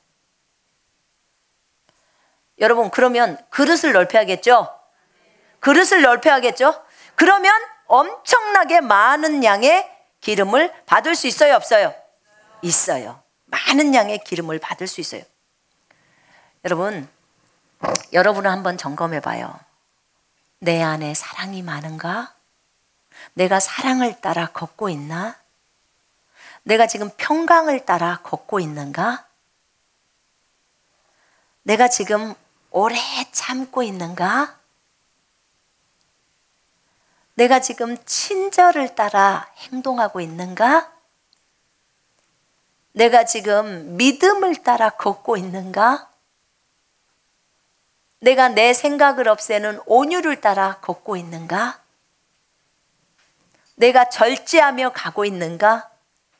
여러분, 그러면 그릇을 넓혀야겠죠? 그릇을 넓혀야겠죠? 그러면 엄청나게 많은 양의 기름을 받을 수 있어요, 없어요? 있어요. 많은 양의 기름을 받을 수 있어요. 여러분은 한번 점검해 봐요. 내 안에 사랑이 많은가? 내가 사랑을 따라 걷고 있나? 내가 지금 평강을 따라 걷고 있는가? 내가 지금 오래 참고 있는가? 내가 지금 친절을 따라 행동하고 있는가? 내가 지금 믿음을 따라 걷고 있는가? 내가 내 생각을 없애는 온유를 따라 걷고 있는가? 내가 절제하며 가고 있는가?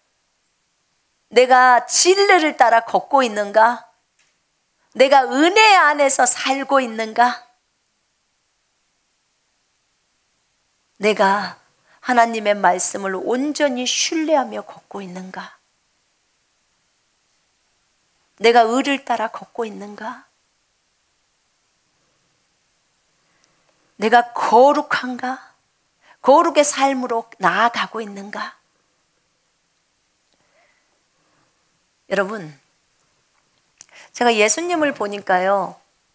내가 진리를 따라 걷고 있는가? 내가 은혜 안에서 살고 있는가? 내가 하나님의 말씀을 온전히 신뢰하며 걷고 있는가? 내가 의를 따라 걷고 있는가? 내가 거룩한가? 거룩의 삶으로 나아가고 있는가? 여러분, 제가 예수님을 보니까요,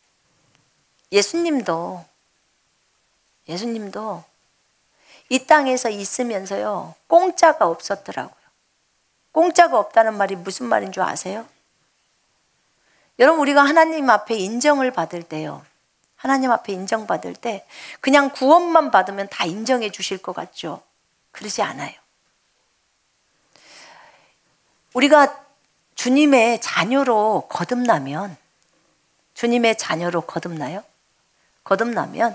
예수님도 이 땅에서 있으면서요, 공짜가 없었더라고요. 공짜가 없다는 말이 무슨 말인 줄 아세요? 여러분, 우리가 하나님 앞에 인정을 받을 때요, 하나님 앞에 인정받을 때 그냥 구원만 받으면 다 인정해 주실 것 같죠? 그러지 않아요. 우리가 주님의 자녀로 거듭나면, 주님의 자녀로 거듭나요? 거듭나면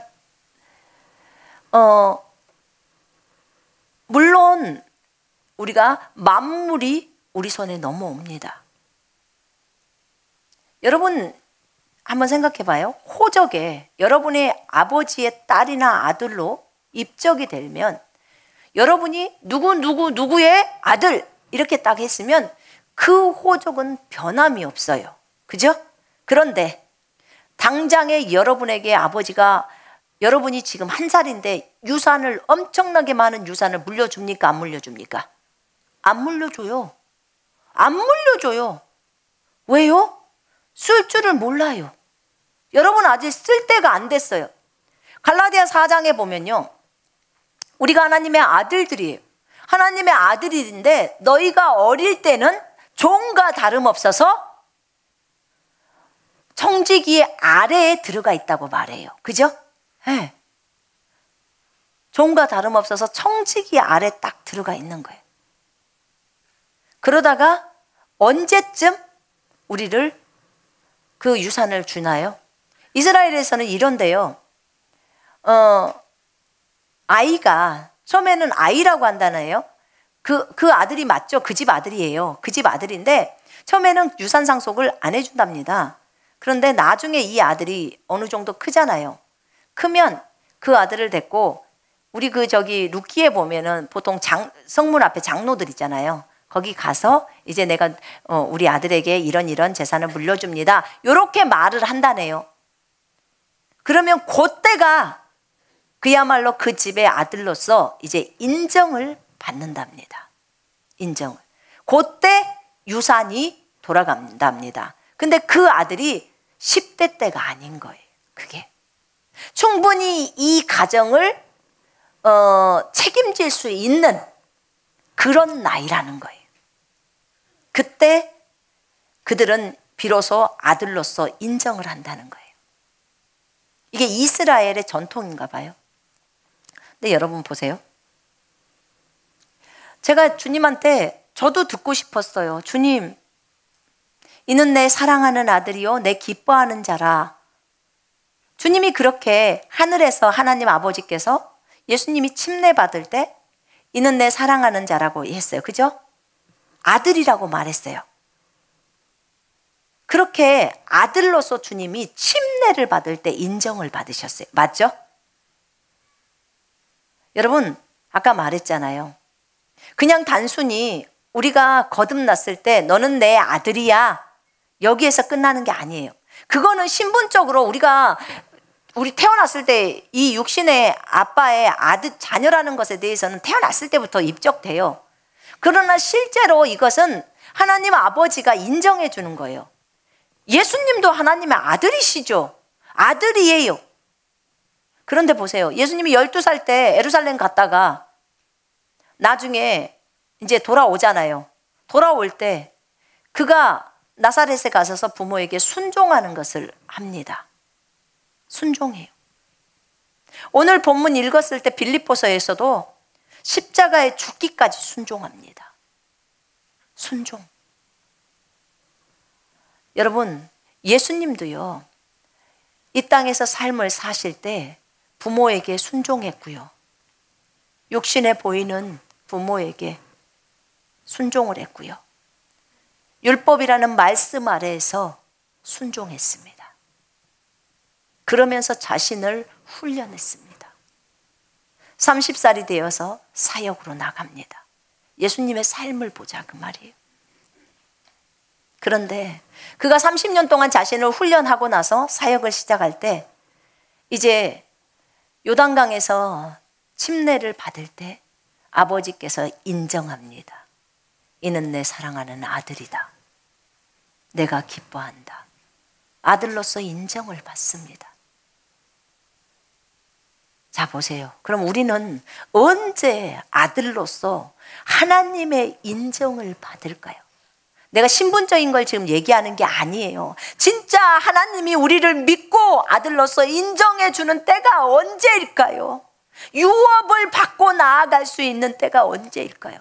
물론 우리가 만물이 우리 손에 넘어옵니다. 여러분 한번 생각해 봐요. 호적에 여러분의 아버지의 딸이나 아들로 입적이 되면 여러분이 누구의 아들 이렇게 딱 했으면 그 호적은 변함이 없어요. 그죠? 그런데 당장에 여러분에게 아버지가, 여러분이 지금 1살인데 유산을, 엄청나게 많은 유산을 물려줍니까? 안 물려줍니까? 안 물려줘요. 안 물려줘요. 왜요? 쓸 줄을 몰라요. 여러분 아직 쓸 때가 안 됐어요. 갈라디아 4장에 보면요, 우리가 하나님의 아들들이에요. 하나님의 아들인데 너희가 어릴 때는 종과 다름없어서 청지기 아래에 들어가 있다고 말해요. 그죠? 네. 종과 다름없어서 청지기 아래 딱 들어가 있는 거예요. 그러다가 언제쯤 우리를 그 유산을 주나요? 이스라엘에서는 이런데요. 아이가, 처음에는 아이라고 한다나요? 그 아들이 맞죠? 그 집 아들이에요. 그 집 아들인데 처음에는 유산 상속을 안 해준답니다. 그런데 나중에 이 아들이 어느 정도 크잖아요. 크면 그 아들을 데리고, 우리 루키에 보면은 보통 성문 앞에 장로들 있잖아요. 거기 가서 이제 내가 우리 아들에게 이런 재산을 물려줍니다. 이렇게 말을 한다네요. 그러면 그때가 그야말로 그 집의 아들로서 이제 인정을 받는답니다. 인정을. 그때 유산이 돌아간답니다. 근데 그 아들이 10대 때가 아닌 거예요. 그게 충분히 이 가정을 책임질 수 있는 그런 나이라는 거예요. 그때 그들은 비로소 아들로서 인정을 한다는 거예요. 이게 이스라엘의 전통인가 봐요. 근데 여러분 보세요. 제가 주님한테 저도 듣고 싶었어요. 주님, 이는 내 사랑하는 아들이요 내 기뻐하는 자라. 주님이 그렇게 하늘에서 하나님 아버지께서 예수님이 침례받을 때 이는 내 사랑하는 자라고 했어요. 그죠? 아들이라고 말했어요. 그렇게 아들로서 주님이 침례를 받을 때 인정을 받으셨어요. 맞죠? 여러분, 아까 말했잖아요. 그냥 단순히 우리가 거듭났을 때 너는 내 아들이야. 여기에서 끝나는 게 아니에요. 그거는 신분적으로 우리 태어났을 때 이 육신의 아빠의 아들, 자녀라는 것에 대해서는 태어났을 때부터 입적돼요. 그러나 실제로 이것은 하나님 아버지가 인정해 주는 거예요. 예수님도 하나님의 아들이시죠. 아들이에요. 그런데 보세요. 예수님이 12살 때 예루살렘 갔다가 나중에 이제 돌아오잖아요. 돌아올 때 그가 나사렛에 가셔서 부모에게 순종하는 것을 합니다. 순종해요. 오늘 본문 읽었을 때 빌립보서에서도 십자가에 죽기까지 순종합니다. 순종. 여러분, 예수님도요, 이 땅에서 삶을 사실 때 부모에게 순종했고요. 육신에 보이는 부모에게 순종을 했고요. 율법이라는 말씀 아래에서 순종했습니다. 그러면서 자신을 훈련했습니다. 30살이 되어서 사역으로 나갑니다. 예수님의 삶을 보자 그 말이에요. 그런데 그가 30년 동안 자신을 훈련하고 나서 사역을 시작할 때 이제 요단강에서 침례를 받을 때 아버지께서 인정합니다. 이는 내 사랑하는 아들이다. 내가 기뻐한다. 아들로서 인정을 받습니다. 자, 보세요. 그럼 우리는 언제 아들로서 하나님의 인정을 받을까요? 내가 신분적인 걸 지금 얘기하는 게 아니에요. 진짜 하나님이 우리를 믿고 아들로서 인정해 주는 때가 언제일까요? 유업을 받고 나아갈 수 있는 때가 언제일까요?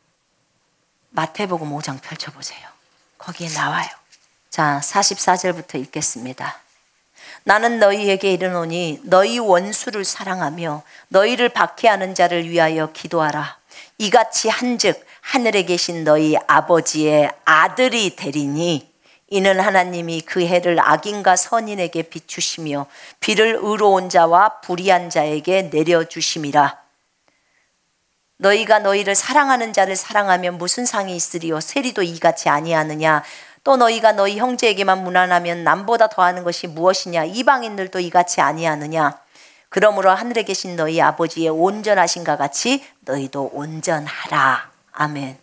마태복음 5장 펼쳐보세요. 거기에 나와요. 자, 44절부터 읽겠습니다. 나는 너희에게 이르노니 너희 원수를 사랑하며 너희를 박해하는 자를 위하여 기도하라. 이같이 한즉 하늘에 계신 너희 아버지의 아들이 되리니 이는 하나님이 그 해를 악인과 선인에게 비추시며 비를 의로운 자와 불의한 자에게 내려주심이라. 너희가 너희를 사랑하는 자를 사랑하면 무슨 상이 있으리요? 세리도 이같이 아니하느냐? 또 너희가 너희 형제에게만 무난하면 남보다 더하는 것이 무엇이냐? 이방인들도 이같이 아니하느냐? 그러므로 하늘에 계신 너희 아버지의 온전하신가 같이 너희도 온전하라. 아멘.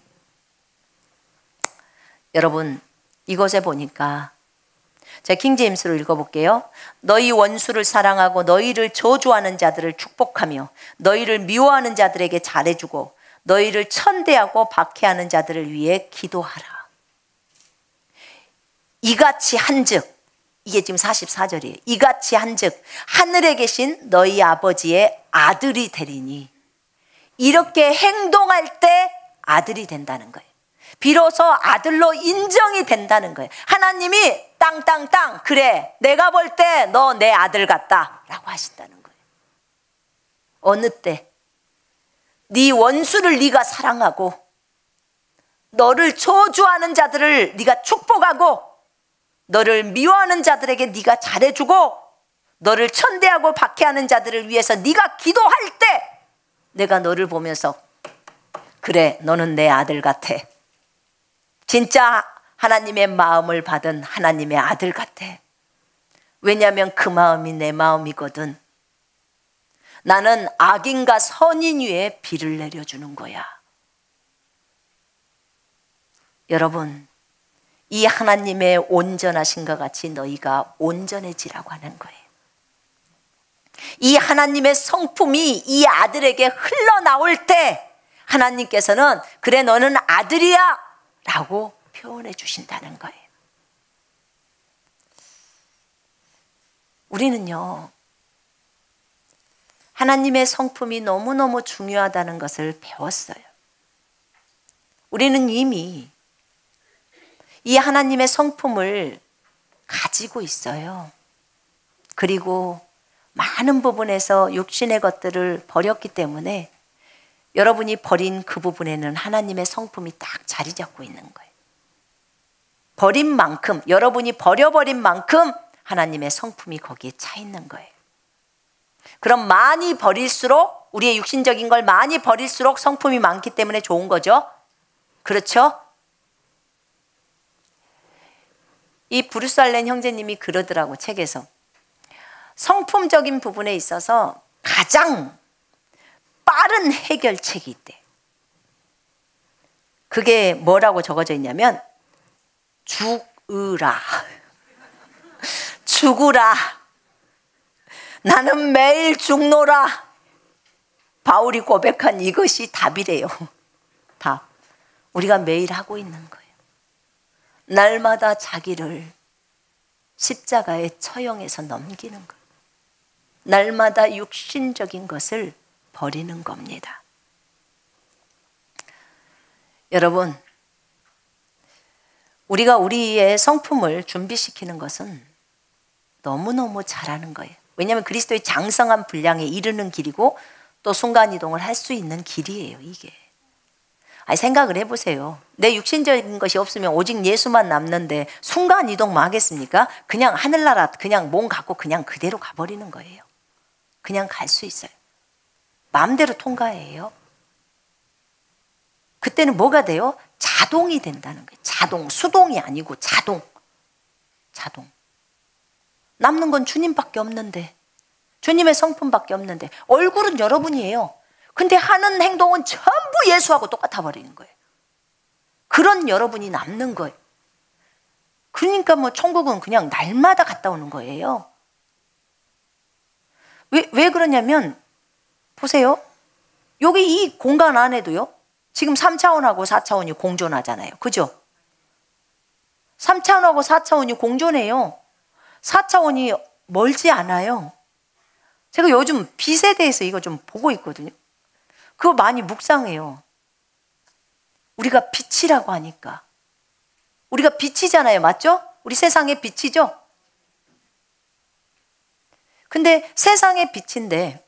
여러분, 이것에 보니까 제가 킹제임스로 읽어볼게요. 너희 원수를 사랑하고 너희를 저주하는 자들을 축복하며 너희를 미워하는 자들에게 잘해주고 너희를 천대하고 박해하는 자들을 위해 기도하라. 이같이 한즉, 이게 지금 44절이에요. 이같이 한즉 하늘에 계신 너희 아버지의 아들이 되리니, 이렇게 행동할 때 아들이 된다는 거예요. 비로소 아들로 인정이 된다는 거예요. 하나님이 땅땅땅, 그래 내가 볼 때 너 내 아들 같다 라고 하신다는 거예요. 어느 때 네 원수를 네가 사랑하고 너를 저주하는 자들을 네가 축복하고 너를 미워하는 자들에게 네가 잘해주고 너를 천대하고 박해하는 자들을 위해서 네가 기도할 때 내가 너를 보면서 그래 너는 내 아들 같아. 진짜 하나님의 마음을 받은 하나님의 아들 같아. 왜냐하면 그 마음이 내 마음이거든. 나는 악인과 선인 위에 비를 내려주는 거야. 여러분, 이 하나님의 온전하신것 같이 너희가 온전해지라고 하는 거예요. 이 하나님의 성품이 이 아들에게 흘러나올 때 하나님께서는 그래 너는 아들이야 라고 표현해 주신다는 거예요. 우리는요, 하나님의 성품이 너무너무 중요하다는 것을 배웠어요. 우리는 이미 이 하나님의 성품을 가지고 있어요. 그리고 많은 부분에서 육신의 것들을 버렸기 때문에 여러분이 버린 그 부분에는 하나님의 성품이 딱 자리 잡고 있는 거예요. 버린 만큼, 여러분이 버려버린 만큼 하나님의 성품이 거기에 차 있는 거예요. 그럼 많이 버릴수록, 우리의 육신적인 걸 많이 버릴수록 성품이 많기 때문에 좋은 거죠. 그렇죠? 이 브루스 알렌 형제님이 그러더라고, 책에서. 성품적인 부분에 있어서 가장 빠른 해결책이 있대. 그게 뭐라고 적어져 있냐면 죽으라. 죽으라. 나는 매일 죽노라. 바울이 고백한 이것이 답이래요. 답. 우리가 매일 하고 있는 거예요. 날마다 자기를 십자가에 처형해서 넘기는 거예요. 날마다 육신적인 것을 버리는 겁니다. 여러분, 우리가 우리의 성품을 준비시키는 것은 너무너무 잘하는 거예요. 왜냐하면 그리스도의 장성한 분량에 이르는 길이고 또 순간이동을 할 수 있는 길이에요, 이게. 아니, 생각을 해보세요. 내 육신적인 것이 없으면 오직 예수만 남는데 순간이동만 하겠습니까? 그냥 하늘나라 그냥 몸 갖고 그냥 그대로 가버리는 거예요. 그냥 갈 수 있어요. 마음대로 통과해요. 그때는 뭐가 돼요? 자동이 된다는 거예요. 자동, 수동이 아니고 자동. 남는 건 주님밖에 없는데, 주님의 성품밖에 없는데, 얼굴은 여러분이에요. 근데 하는 행동은 전부 예수하고 똑같아 버리는 거예요. 그런 여러분이 남는 거예요. 그러니까 뭐 천국은 그냥 날마다 갔다 오는 거예요. 왜 그러냐면 보세요. 여기 이 공간 안에도요. 지금 3차원하고 4차원이 공존하잖아요. 그죠? 3차원하고 4차원이 공존해요. 4차원이 멀지 않아요. 제가 요즘 빛에 대해서 이거 좀 보고 있거든요. 그거 많이 묵상해요. 우리가 빛이라고 하니까. 우리가 빛이잖아요. 맞죠? 우리 세상의 빛이죠? 근데 세상의 빛인데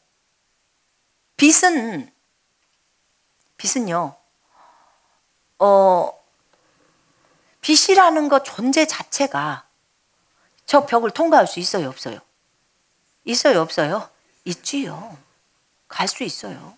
빛은요. 빛이라는 것 존재 자체가 저 벽을 통과할 수 있어요, 없어요? 있어요, 없어요? 있지요. 갈 수 있어요.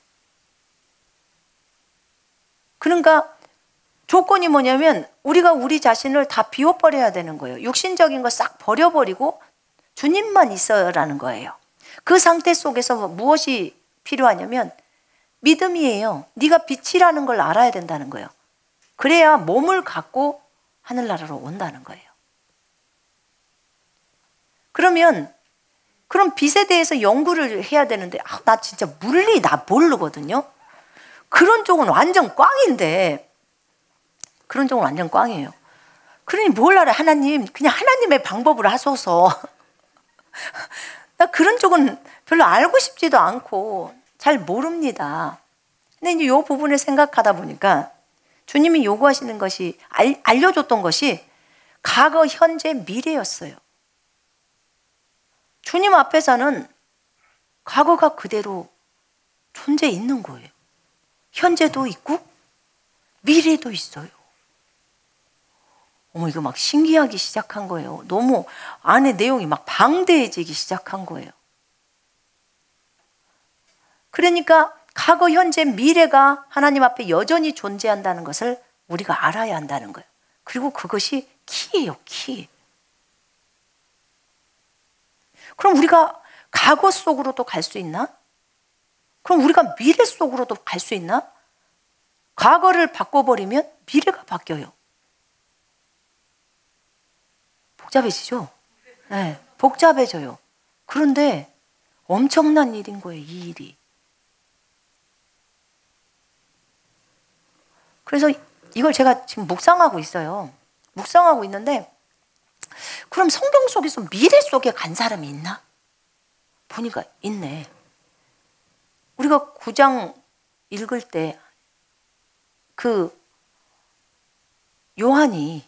그러니까 조건이 뭐냐면 우리가 우리 자신을 다 비워버려야 되는 거예요. 육신적인 거 싹 버려버리고 주님만 있어라는 거예요. 그 상태 속에서 무엇이 필요하냐면 믿음이에요. 네가 빛이라는 걸 알아야 된다는 거예요. 그래야 몸을 갖고 하늘나라로 온다는 거예요. 그러면 그럼 빛에 대해서 연구를 해야 되는데 나 진짜 물리 나 모르거든요. 그런 쪽은 완전 꽝인데 그런 쪽은 완전 꽝이에요. 그러니 뭘 알아요? 하나님 그냥 하나님의 방법을 하소서. 나 그런 쪽은 별로 알고 싶지도 않고 잘 모릅니다. 근데 이제 이 부분을 생각하다 보니까 주님이 요구하시는 것이 알려줬던 것이 과거, 현재, 미래였어요. 주님 앞에서는 과거가 그대로 존재 있는 거예요. 현재도 있고 미래도 있어요. 이거 막 신기하기 시작한 거예요. 너무 안에 내용이 막 방대해지기 시작한 거예요. 그러니까 과거, 현재, 미래가 하나님 앞에 여전히 존재한다는 것을 우리가 알아야 한다는 거예요. 그리고 그것이 키예요, 키. 그럼 우리가 과거 속으로도 갈 수 있나? 그럼 우리가 미래 속으로도 갈 수 있나? 과거를 바꿔버리면 미래가 바뀌어요. 복잡해지죠? 네, 복잡해져요. 그런데 엄청난 일인 거예요, 이 일이. 그래서 이걸 제가 지금 묵상하고 있어요. 묵상하고 있는데, 그럼 성경 속에서 미래 속에 간 사람이 있나? 보니까 있네. 우리가 9장 읽을 때 그 요한이,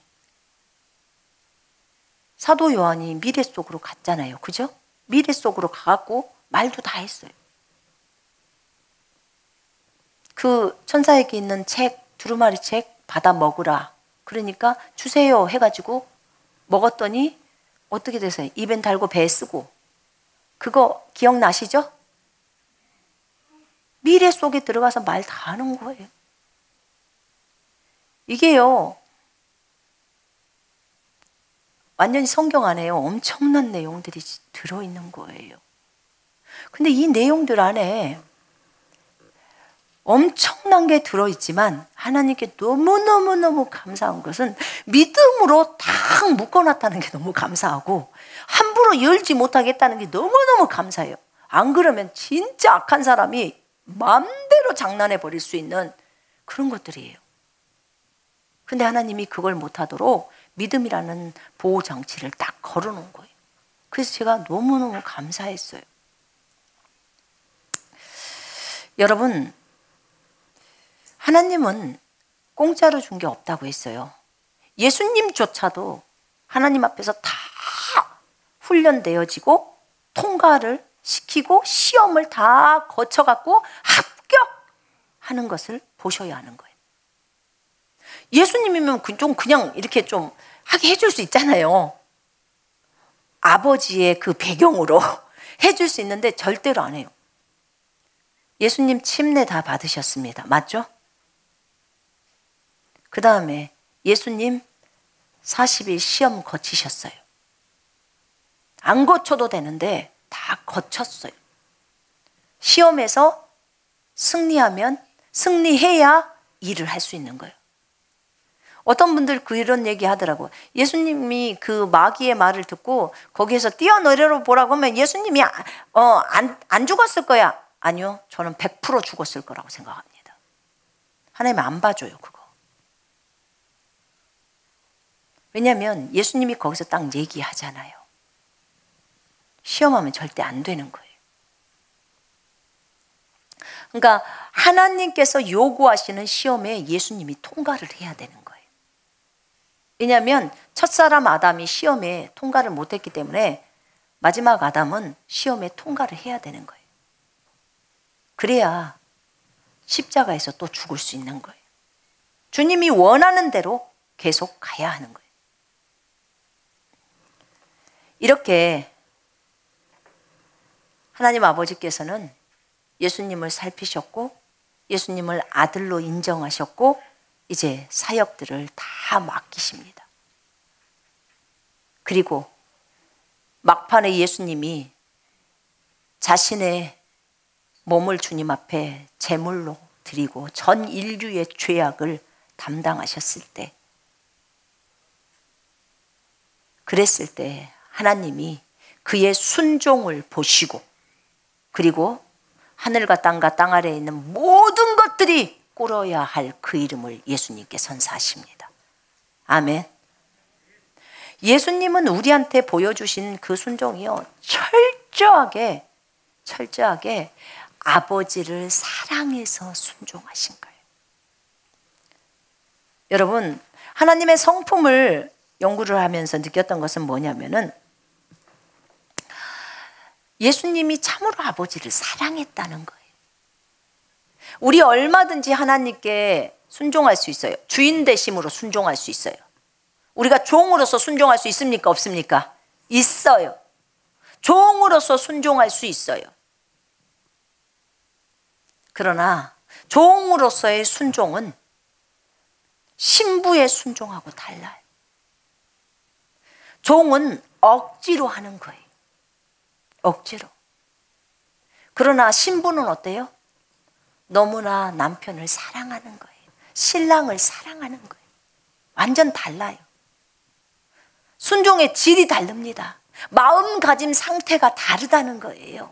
사도 요한이 미래 속으로 갔잖아요. 그죠? 미래 속으로 가갖고 말도 다 했어요. 그 천사에게 있는 책, 두루마리 책 받아 먹으라. 그러니까 주세요 해가지고 먹었더니 어떻게 되세요? 입엔 달고 배에 쓰고. 그거 기억나시죠? 미래 속에 들어가서 말 다 하는 거예요. 이게요, 완전히 성경 안에요, 엄청난 내용들이 들어있는 거예요. 근데 이 내용들 안에 엄청난 게 들어있지만 하나님께 너무너무너무 감사한 것은 믿음으로 딱 묶어놨다는 게 너무 감사하고, 함부로 열지 못하겠다는 게 너무너무 감사해요. 안 그러면 진짜 악한 사람이 마음대로 장난해 버릴 수 있는 그런 것들이에요. 근데 하나님이 그걸 못하도록 믿음이라는 보호장치를 딱 걸어놓은 거예요. 그래서 제가 너무너무 감사했어요. 여러분, 하나님은 공짜로 준 게 없다고 했어요. 예수님조차도 하나님 앞에서 다 훈련되어지고 통과를 시키고 시험을 다 거쳐갖고 합격하는 것을 보셔야 하는 거예요. 예수님이면 좀 그냥 이렇게 좀 하게 해줄 수 있잖아요. 아버지의 그 배경으로 해줄 수 있는데 절대로 안 해요. 예수님 침례 다 받으셨습니다. 맞죠? 그 다음에 예수님 40일 시험 거치셨어요. 안 거쳐도 되는데 다 거쳤어요. 시험에서 승리해야 일을 할 수 있는 거예요. 어떤 분들 그런 얘기 하더라고요. 예수님이 그 마귀의 말을 듣고 거기에서 뛰어내려 보라고 하면 예수님이 안 죽었을 거야. 아니요, 저는 100% 죽었을 거라고 생각합니다. 하나님 안 봐줘요, 그거. 왜냐하면 예수님이 거기서 딱 얘기하잖아요. 시험하면 절대 안 되는 거예요. 그러니까 하나님께서 요구하시는 시험에 예수님이 통과를 해야 되는 거예요. 왜냐하면 첫사람 아담이 시험에 통과를 못했기 때문에 마지막 아담은 시험에 통과를 해야 되는 거예요. 그래야 십자가에서 또 죽을 수 있는 거예요. 주님이 원하는 대로 계속 가야 하는 거예요. 이렇게 하나님 아버지께서는 예수님을 살피셨고 예수님을 아들로 인정하셨고 이제 사역들을 다 맡기십니다. 그리고 막판에 예수님이 자신의 몸을 주님 앞에 제물로 드리고 전 인류의 죄악을 담당하셨을 때, 그랬을 때 하나님이 그의 순종을 보시고 그리고 하늘과 땅과 땅 아래에 있는 모든 것들이 꿇어야 할 그 이름을 예수님께 선사하십니다. 아멘. 예수님은 우리한테 보여주신 그 순종이요, 철저하게 아버지를 사랑해서 순종하신 거예요. 여러분, 하나님의 성품을 연구를 하면서 느꼈던 것은 뭐냐면은 예수님이 참으로 아버지를 사랑했다는 거예요. 우리 얼마든지 하나님께 순종할 수 있어요. 주인 되심으로 순종할 수 있어요. 우리가 종으로서 순종할 수 있습니까? 없습니까? 있어요. 종으로서 순종할 수 있어요. 그러나 종으로서의 순종은 신부의 순종하고 달라요. 종은 억지로 하는 거예요. 억지로. 그러나 신부는 어때요? 너무나 남편을 사랑하는 거예요. 신랑을 사랑하는 거예요. 완전 달라요. 순종의 질이 다릅니다. 마음가짐 상태가 다르다는 거예요.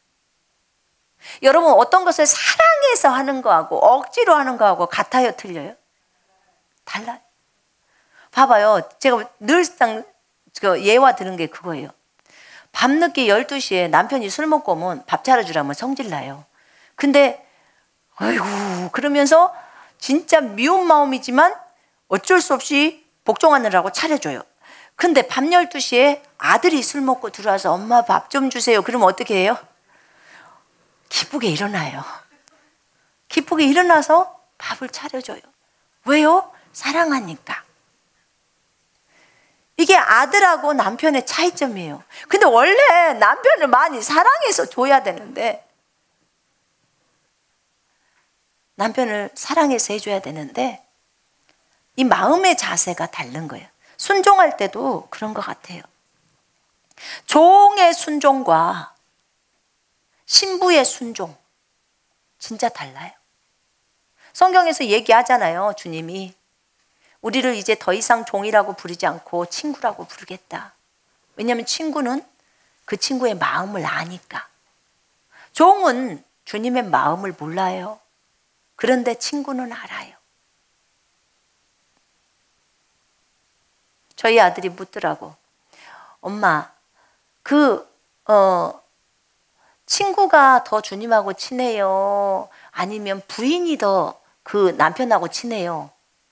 여러분, 어떤 것을 사랑해서 하는 거하고 억지로 하는 거하고 같아요, 틀려요? 달라요. 봐봐요. 제가 늘상 예화 들은 게 그거예요. 밤늦게 12시에 남편이 술 먹고 오면 밥 차려주라면 성질나요. 근데 아이고 그러면서 진짜 미운 마음이지만 어쩔 수 없이 복종하느라고 차려줘요. 근데 밤 12시에 아들이 술 먹고 들어와서 엄마 밥 좀 주세요. 그러면 어떻게 해요? 기쁘게 일어나요. 기쁘게 일어나서 밥을 차려줘요. 왜요? 사랑하니까. 이게 아들하고 남편의 차이점이에요. 근데 원래 남편을 많이 사랑해서 줘야 되는데, 남편을 사랑해서 해줘야 되는데 이 마음의 자세가 다른 거예요. 순종할 때도 그런 것 같아요. 종의 순종과 신부의 순종 진짜 달라요. 성경에서 얘기하잖아요. 주님이 우리를 이제 더 이상 종이라고 부르지 않고 친구라고 부르겠다. 왜냐하면 친구는 그 친구의 마음을 아니까. 종은 주님의 마음을 몰라요. 그런데 친구는 알아요. 저희 아들이 묻더라고. 엄마, 친구가 더 주님하고 친해요? 아니면 부인이 더 그 남편하고 친해요?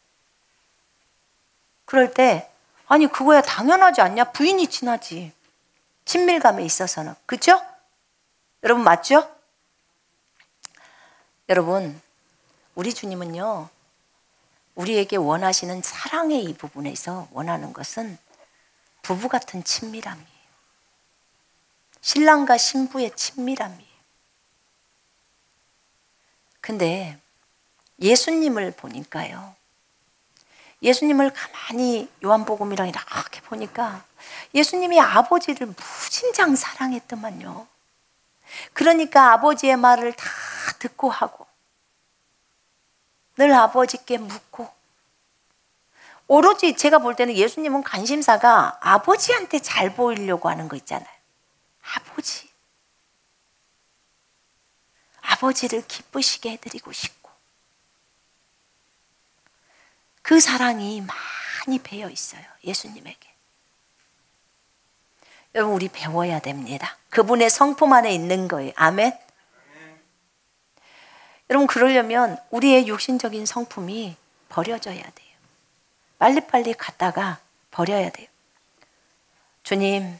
그럴 때, 아니, 그거야 당연하지 않냐? 부인이 친하지. 친밀감에 있어서는. 그죠? 여러분, 맞죠? 여러분, 우리 주님은요, 우리에게 원하시는 사랑의 이 부분에서 원하는 것은 부부 같은 친밀함이에요. 신랑과 신부의 친밀함이에요. 근데 예수님을 보니까요, 예수님을 가만히 요한복음이랑 이렇게 보니까 예수님이 아버지를 무진장 사랑했더만요. 그러니까 아버지의 말을 다 듣고 하고 늘 아버지께 묻고, 오로지 제가 볼 때는 예수님은 관심사가 아버지한테 잘 보이려고 하는 거 있잖아요. 아버지를 기쁘시게 해드리고 싶고, 그 사랑이 많이 배어 있어요. 예수님에게. 여러분, 우리 배워야 됩니다. 그분의 성품 안에 있는 거예요. 아멘. 여러분, 그러려면 우리의 육신적인 성품이 버려져야 돼요. 빨리빨리 갔다가 버려야 돼요. 주님,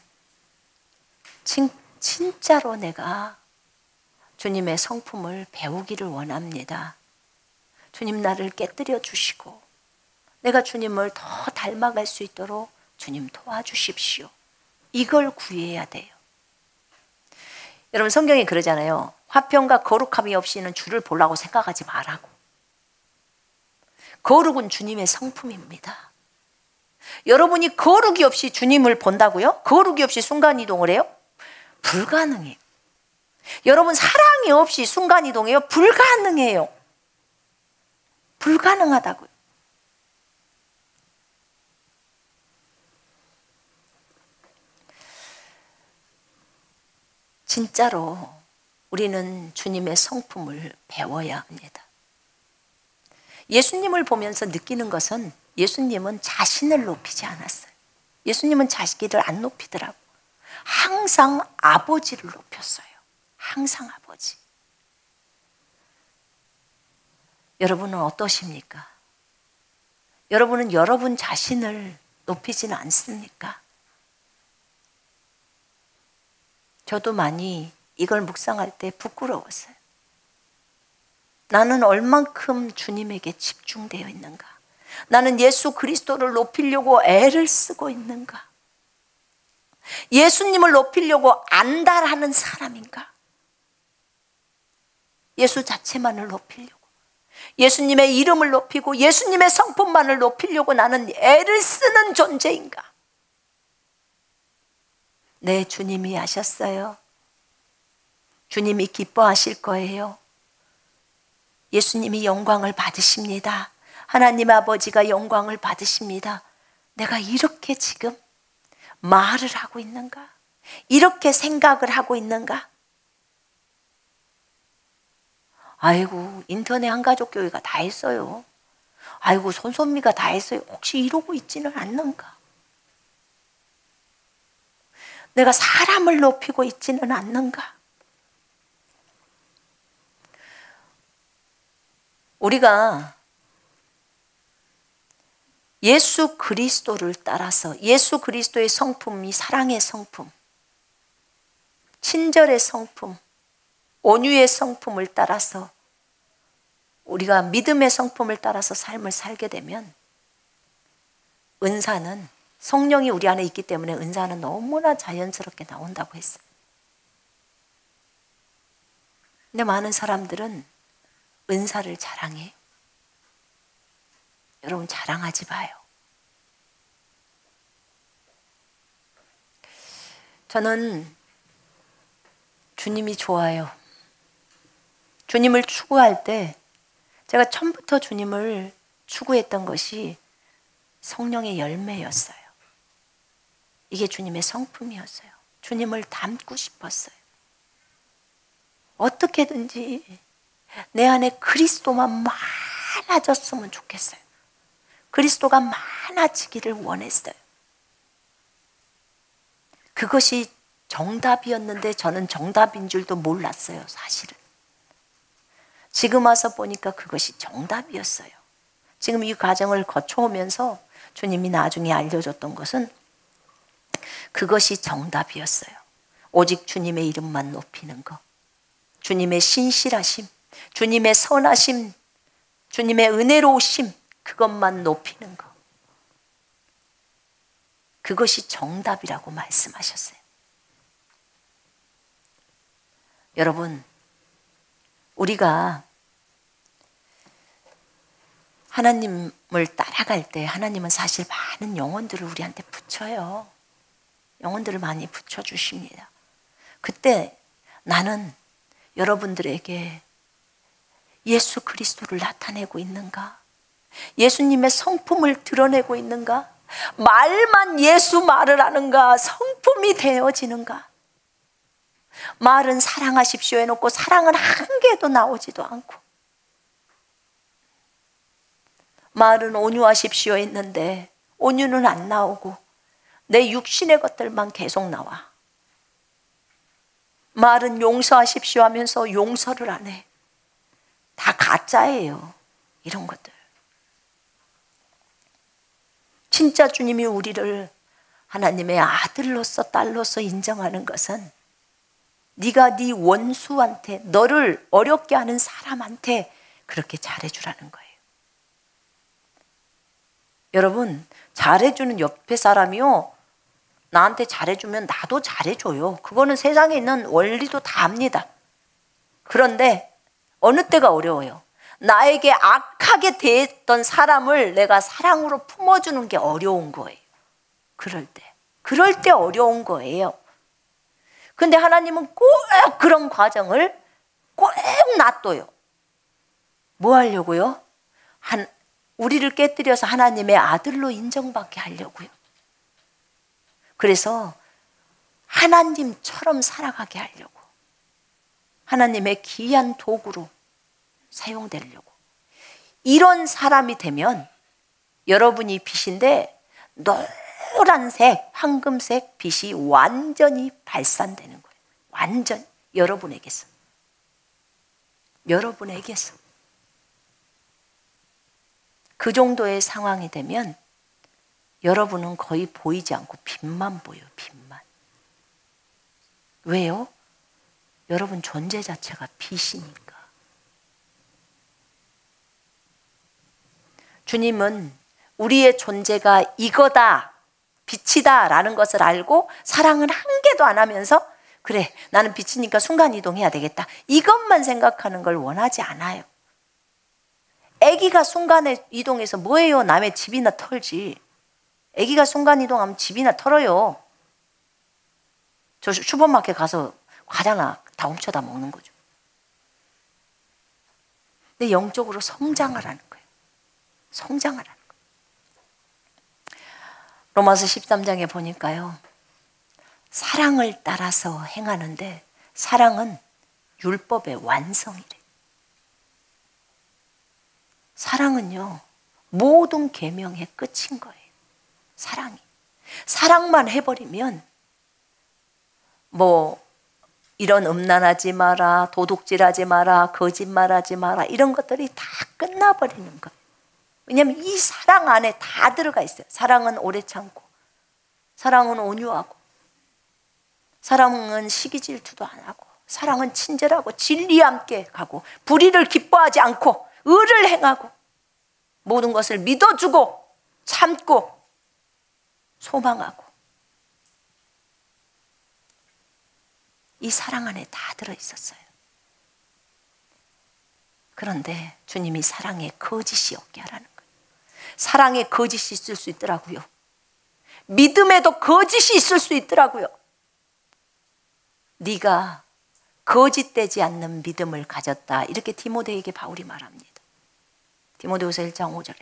진짜로 내가 주님의 성품을 배우기를 원합니다. 주님, 나를 깨뜨려 주시고 내가 주님을 더 닮아갈 수 있도록 주님 도와주십시오. 이걸 구해야 돼요. 여러분, 성경이 그러잖아요. 화평과 거룩함이 없이는 주를 보려고 생각하지 말라고. 거룩은 주님의 성품입니다. 여러분이 거룩이 없이 주님을 본다고요? 거룩이 없이 순간이동을 해요? 불가능해요. 여러분, 사랑이 없이 순간이동해요? 불가능해요. 불가능하다고요. 진짜로 우리는 주님의 성품을 배워야 합니다. 예수님을 보면서 느끼는 것은 예수님은 자신을 높이지 않았어요. 예수님은 자기를 안 높이더라고. 항상 아버지를 높였어요. 항상 아버지. 여러분은 어떠십니까? 여러분은 여러분 자신을 높이지는 않습니까? 저도 많이 이걸 묵상할 때 부끄러웠어요. 나는 얼만큼 주님에게 집중되어 있는가? 나는 예수 그리스도를 높이려고 애를 쓰고 있는가? 예수님을 높이려고 안달하는 사람인가? 예수 자체만을 높이려고, 예수님의 이름을 높이고 예수님의 성품만을 높이려고 나는 애를 쓰는 존재인가? 네, 주님이 아셨어요. 주님이 기뻐하실 거예요. 예수님이 영광을 받으십니다. 하나님 아버지가 영광을 받으십니다. 내가 이렇게 지금 말을 하고 있는가? 이렇게 생각을 하고 있는가? 아이고, 인터넷 한가족교회가 다 했어요. 아이고, 손선미가 다 했어요. 혹시 이러고 있지는 않는가? 내가 사람을 높이고 있지는 않는가? 우리가 예수 그리스도를 따라서 예수 그리스도의 성품이 사랑의 성품, 친절의 성품, 온유의 성품을 따라서 우리가 믿음의 성품을 따라서 삶을 살게 되면 은사는 성령이 우리 안에 있기 때문에 은사는 너무나 자연스럽게 나온다고 했어요. 근데 많은 사람들은 은사를 자랑해. 여러분 자랑하지 마요. 저는 주님이 좋아요. 주님을 추구할 때 제가 처음부터 주님을 추구했던 것이 성령의 열매였어요. 이게 주님의 성품이었어요. 주님을 닮고 싶었어요. 어떻게든지 내 안에 그리스도만 많아졌으면 좋겠어요. 그리스도가 많아지기를 원했어요. 그것이 정답이었는데 저는 정답인 줄도 몰랐어요, 사실은. 지금 와서 보니까 그것이 정답이었어요. 지금 이 과정을 거쳐오면서 주님이 나중에 알려줬던 것은 그것이 정답이었어요. 오직 주님의 이름만 높이는 것, 주님의 신실하심, 주님의 선하심, 주님의 은혜로우심, 그것만 높이는 것. 그것이 정답이라고 말씀하셨어요. 여러분, 우리가 하나님을 따라갈 때 하나님은 사실 많은 영혼들을 우리한테 붙여요. 영혼들을 많이 붙여주십니다. 그때 나는 여러분들에게 예수 그리스도를 나타내고 있는가? 예수님의 성품을 드러내고 있는가? 말만 예수 말을 하는가? 성품이 되어지는가? 말은 사랑하십시오 해놓고 사랑은 한 개도 나오지도 않고, 말은 온유하십시오 했는데 온유는 안 나오고 내 육신의 것들만 계속 나와. 말은 용서하십시오 하면서 용서를 안 해. 다 가짜예요, 이런 것들. 진짜 주님이 우리를 하나님의 아들로서 딸로서 인정하는 것은 네가 네 원수한테, 너를 어렵게 하는 사람한테 그렇게 잘해주라는 거예요. 여러분, 잘해주는 옆에 사람이요, 나한테 잘해주면 나도 잘해줘요. 그거는 세상에 있는 원리도 다 압니다. 그런데 어느 때가 어려워요? 나에게 악하게 대했던 사람을 내가 사랑으로 품어주는 게 어려운 거예요. 그럴 때 어려운 거예요. 근데 하나님은 꼭 그런 과정을 꼭 놔둬요. 뭐 하려고요? 우리를 깨뜨려서 하나님의 아들로 인정받게 하려고요. 그래서 하나님처럼 살아가게 하려고, 하나님의 귀한 도구로 사용되려고. 이런 사람이 되면 여러분이 빛인데 노란색, 황금색 빛이 완전히 발산되는 거예요. 완전 여러분에게서. 그 정도의 상황이 되면 여러분은 거의 보이지 않고 빛만 보여요. 빛만. 왜요? 여러분 존재 자체가 빛이니까. 주님은 우리의 존재가 이거다, 빛이다 라는 것을 알고 사랑은 한 개도 안 하면서 그래, 나는 빛이니까 순간이동해야 되겠다, 이것만 생각하는 걸 원하지 않아요. 아기가 순간에 이동해서 뭐예요? 남의 집이나 털지. 아기가 순간이동하면 집이나 털어요. 저 슈퍼마켓 가서 과자나 다 훔쳐다 먹는 거죠. 내 영적으로 성장하라는 거예요. 성장하라는 거예요. 로마서 13장에 보니까요, 사랑을 따라서 행하는데 사랑은 율법의 완성이래. 사랑은요, 모든 계명의 끝인 거예요. 사랑이. 사랑만 해버리면 뭐 이런 음란하지 마라, 도둑질하지 마라, 거짓말하지 마라, 이런 것들이 다 끝나버리는 거예요. 왜냐하면 이 사랑 안에 다 들어가 있어요. 사랑은 오래 참고, 사랑은 온유하고, 사랑은 시기 질투도 안 하고, 사랑은 친절하고, 진리와 함께 가고, 불의를 기뻐하지 않고, 의를 행하고, 모든 것을 믿어주고, 참고, 소망하고. 이 사랑 안에 다 들어있었어요. 그런데 주님이 사랑에 거짓이 없게 하라는 거예요. 사랑에 거짓이 있을 수 있더라고요. 믿음에도 거짓이 있을 수 있더라고요. 네가 거짓되지 않는 믿음을 가졌다, 이렇게 디모데에게 바울이 말합니다. 디모데후서 1장 5절에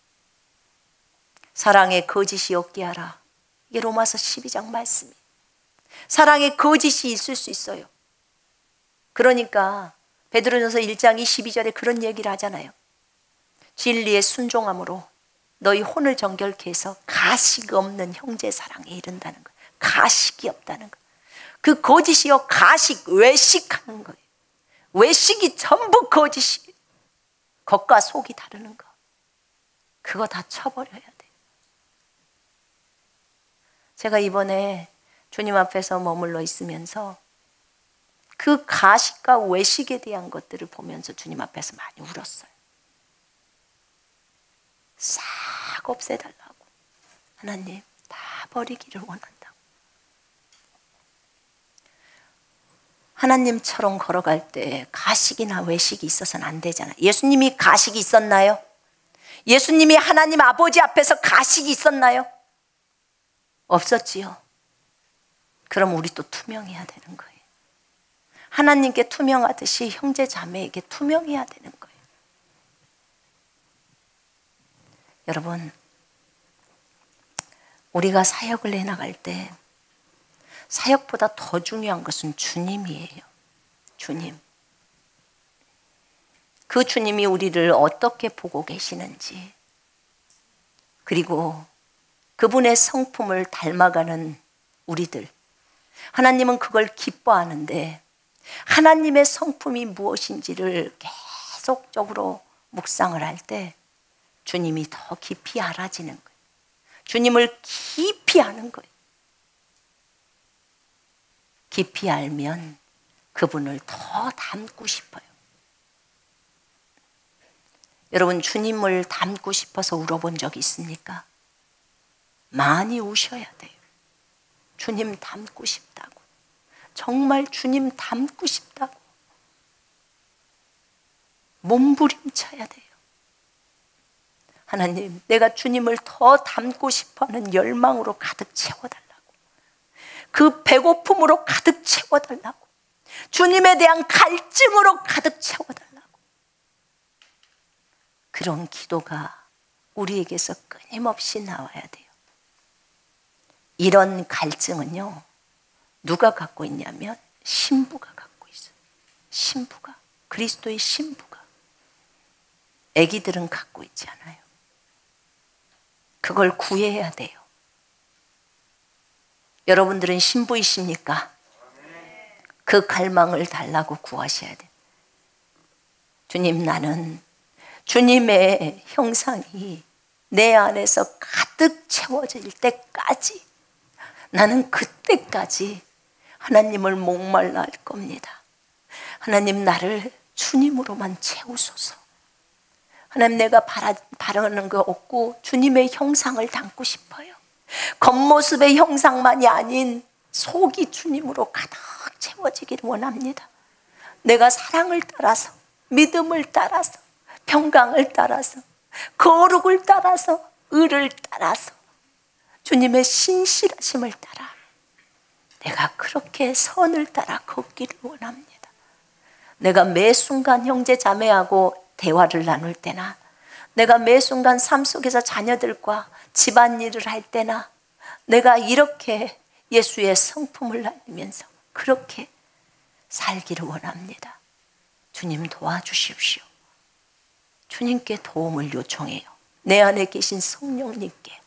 사랑에 거짓이 없게 하라. 이게 로마서 12장 말씀이에요. 사랑에 거짓이 있을 수 있어요. 그러니까 베드로전서 1장 22절에 그런 얘기를 하잖아요. 진리의 순종함으로 너희 혼을 정결케 해서 가식 없는 형제 사랑에 이른다는 거예요. 가식이 없다는 거예요. 그 거짓이요, 가식, 외식하는 거예요. 외식이 전부 거짓이에요. 겉과 속이 다르는 거, 그거 다 쳐버려야 돼요. 제가 이번에 주님 앞에서 머물러 있으면서 그 가식과 외식에 대한 것들을 보면서 주님 앞에서 많이 울었어요. 싹 없애달라고. 하나님, 다 버리기를 원한다고. 하나님처럼 걸어갈 때 가식이나 외식이 있어서는 안 되잖아요. 예수님이 가식이 있었나요? 예수님이 하나님 아버지 앞에서 가식이 있었나요? 없었지요. 그럼 우리 또 투명해야 되는 거예요. 하나님께 투명하듯이 형제 자매에게 투명해야 되는 거예요. 여러분, 우리가 사역을 해나갈 때 사역보다 더 중요한 것은 주님이에요. 주님. 그 주님이 우리를 어떻게 보고 계시는지, 그리고 그분의 성품을 닮아가는 우리들, 하나님은 그걸 기뻐하는데 하나님의 성품이 무엇인지를 계속적으로 묵상을 할 때 주님이 더 깊이 알아지는 거예요. 주님을 깊이 아는 거예요. 깊이 알면 그분을 더 닮고 싶어요. 여러분, 주님을 닮고 싶어서 울어본 적이 있습니까? 많이 우셔야 돼요. 주님 닮고 싶다고. 정말 주님 닮고 싶다고. 몸부림쳐야 돼요. 하나님, 내가 주님을 더 닮고 싶어하는 열망으로 가득 채워달라고. 그 배고픔으로 가득 채워달라고. 주님에 대한 갈증으로 가득 채워달라고. 그런 기도가 우리에게서 끊임없이 나와야 돼요. 이런 갈증은요, 누가 갖고 있냐면 신부가 갖고 있어요. 신부가, 그리스도의 신부가. 아기들은 갖고 있지 않아요. 그걸 구해야 돼요. 여러분들은 신부이십니까? 그 갈망을 달라고 구하셔야 돼요. 주님, 나는 주님의 형상이 내 안에서 가득 채워질 때까지, 나는 그때까지 하나님을 목말라 할 겁니다. 하나님, 나를 주님으로만 채우소서. 하나님, 내가 바라는 거 없고 주님의 형상을 담고 싶어요. 겉모습의 형상만이 아닌 속이 주님으로 가득 채워지기를 원합니다. 내가 사랑을 따라서, 믿음을 따라서, 평강을 따라서, 거룩을 따라서, 의를 따라서, 주님의 신실하심을 따라 내가 그렇게 선을 따라 걷기를 원합니다. 내가 매 순간 형제 자매하고 대화를 나눌 때나 내가 매 순간 삶 속에서 자녀들과 집안일을 할 때나 내가 이렇게 예수의 성품을 나누면서 그렇게 살기를 원합니다. 주님 도와주십시오. 주님께 도움을 요청해요. 내 안에 계신 성령님께.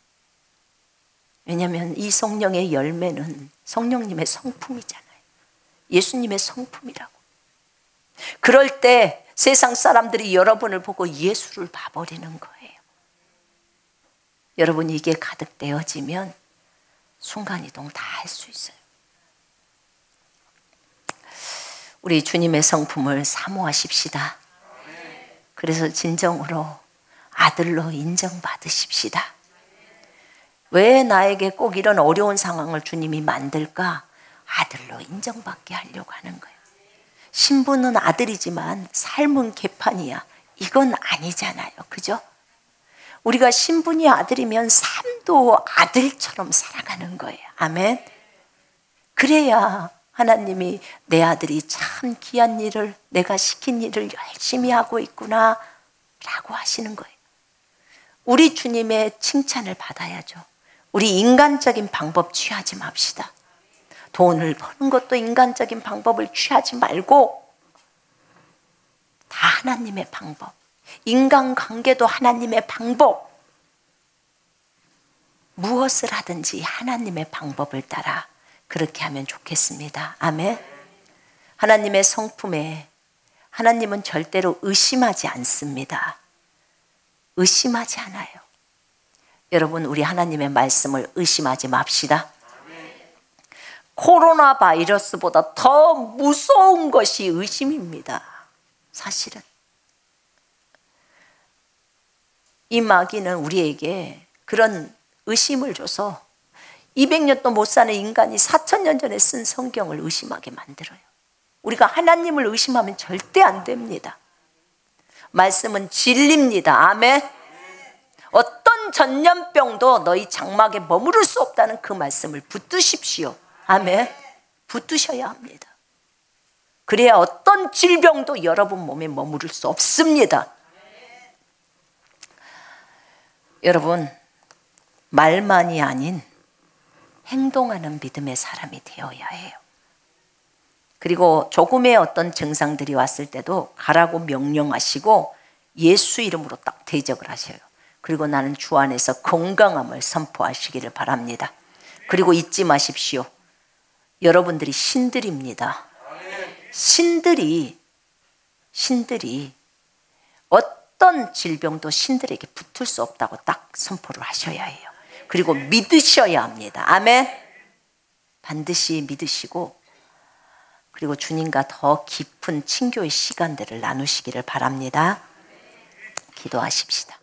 왜냐하면 이 성령의 열매는 성령님의 성품이잖아요. 예수님의 성품이라고. 그럴 때 세상 사람들이 여러분을 보고 예수를 봐버리는 거예요. 여러분 이게 가득 되어지면 순간이동 다 할 수 있어요. 우리 주님의 성품을 사모하십시다. 그래서 진정으로 아들로 인정받으십시다. 왜 나에게 꼭 이런 어려운 상황을 주님이 만들까? 아들로 인정받게 하려고 하는 거예요. 신분은 아들이지만 삶은 개판이야. 이건 아니잖아요. 그죠? 우리가 신분이 아들이면 삶도 아들처럼 살아가는 거예요. 아멘. 그래야 하나님이 내 아들이 참 귀한 일을, 내가 시킨 일을 열심히 하고 있구나 라고 하시는 거예요. 우리 주님의 칭찬을 받아야죠. 우리 인간적인 방법 취하지 맙시다. 돈을 버는 것도 인간적인 방법을 취하지 말고 다 하나님의 방법. 인간관계도 하나님의 방법. 무엇을 하든지 하나님의 방법을 따라 그렇게 하면 좋겠습니다. 아멘. 하나님의 성품에 하나님은 절대로 의심하지 않습니다. 의심하지 않아요. 여러분 우리 하나님의 말씀을 의심하지 맙시다. 코로나 바이러스보다 더 무서운 것이 의심입니다. 사실은 이 마귀는 우리에게 그런 의심을 줘서 200년도 못 사는 인간이 4000년 전에 쓴 성경을 의심하게 만들어요. 우리가 하나님을 의심하면 절대 안 됩니다. 말씀은 진리입니다. 아멘. 어떤 전염병도 너희 장막에 머무를 수 없다는 그 말씀을 붙드십시오. 아멘. 붙드셔야 합니다. 그래야 어떤 질병도 여러분 몸에 머무를 수 없습니다. 여러분 말만이 아닌 행동하는 믿음의 사람이 되어야 해요. 그리고 조금의 어떤 증상들이 왔을 때도 가라고 명령하시고 예수 이름으로 딱 대적을 하셔요. 그리고 나는 주 안에서 건강함을 선포하시기를 바랍니다. 그리고 잊지 마십시오. 여러분들이 신들입니다. 신들이 어떤 질병도 신들에게 붙을 수 없다고 딱 선포를 하셔야 해요. 그리고 믿으셔야 합니다. 아멘. 반드시 믿으시고 그리고 주님과 더 깊은 친교의 시간들을 나누시기를 바랍니다. 기도하십시다.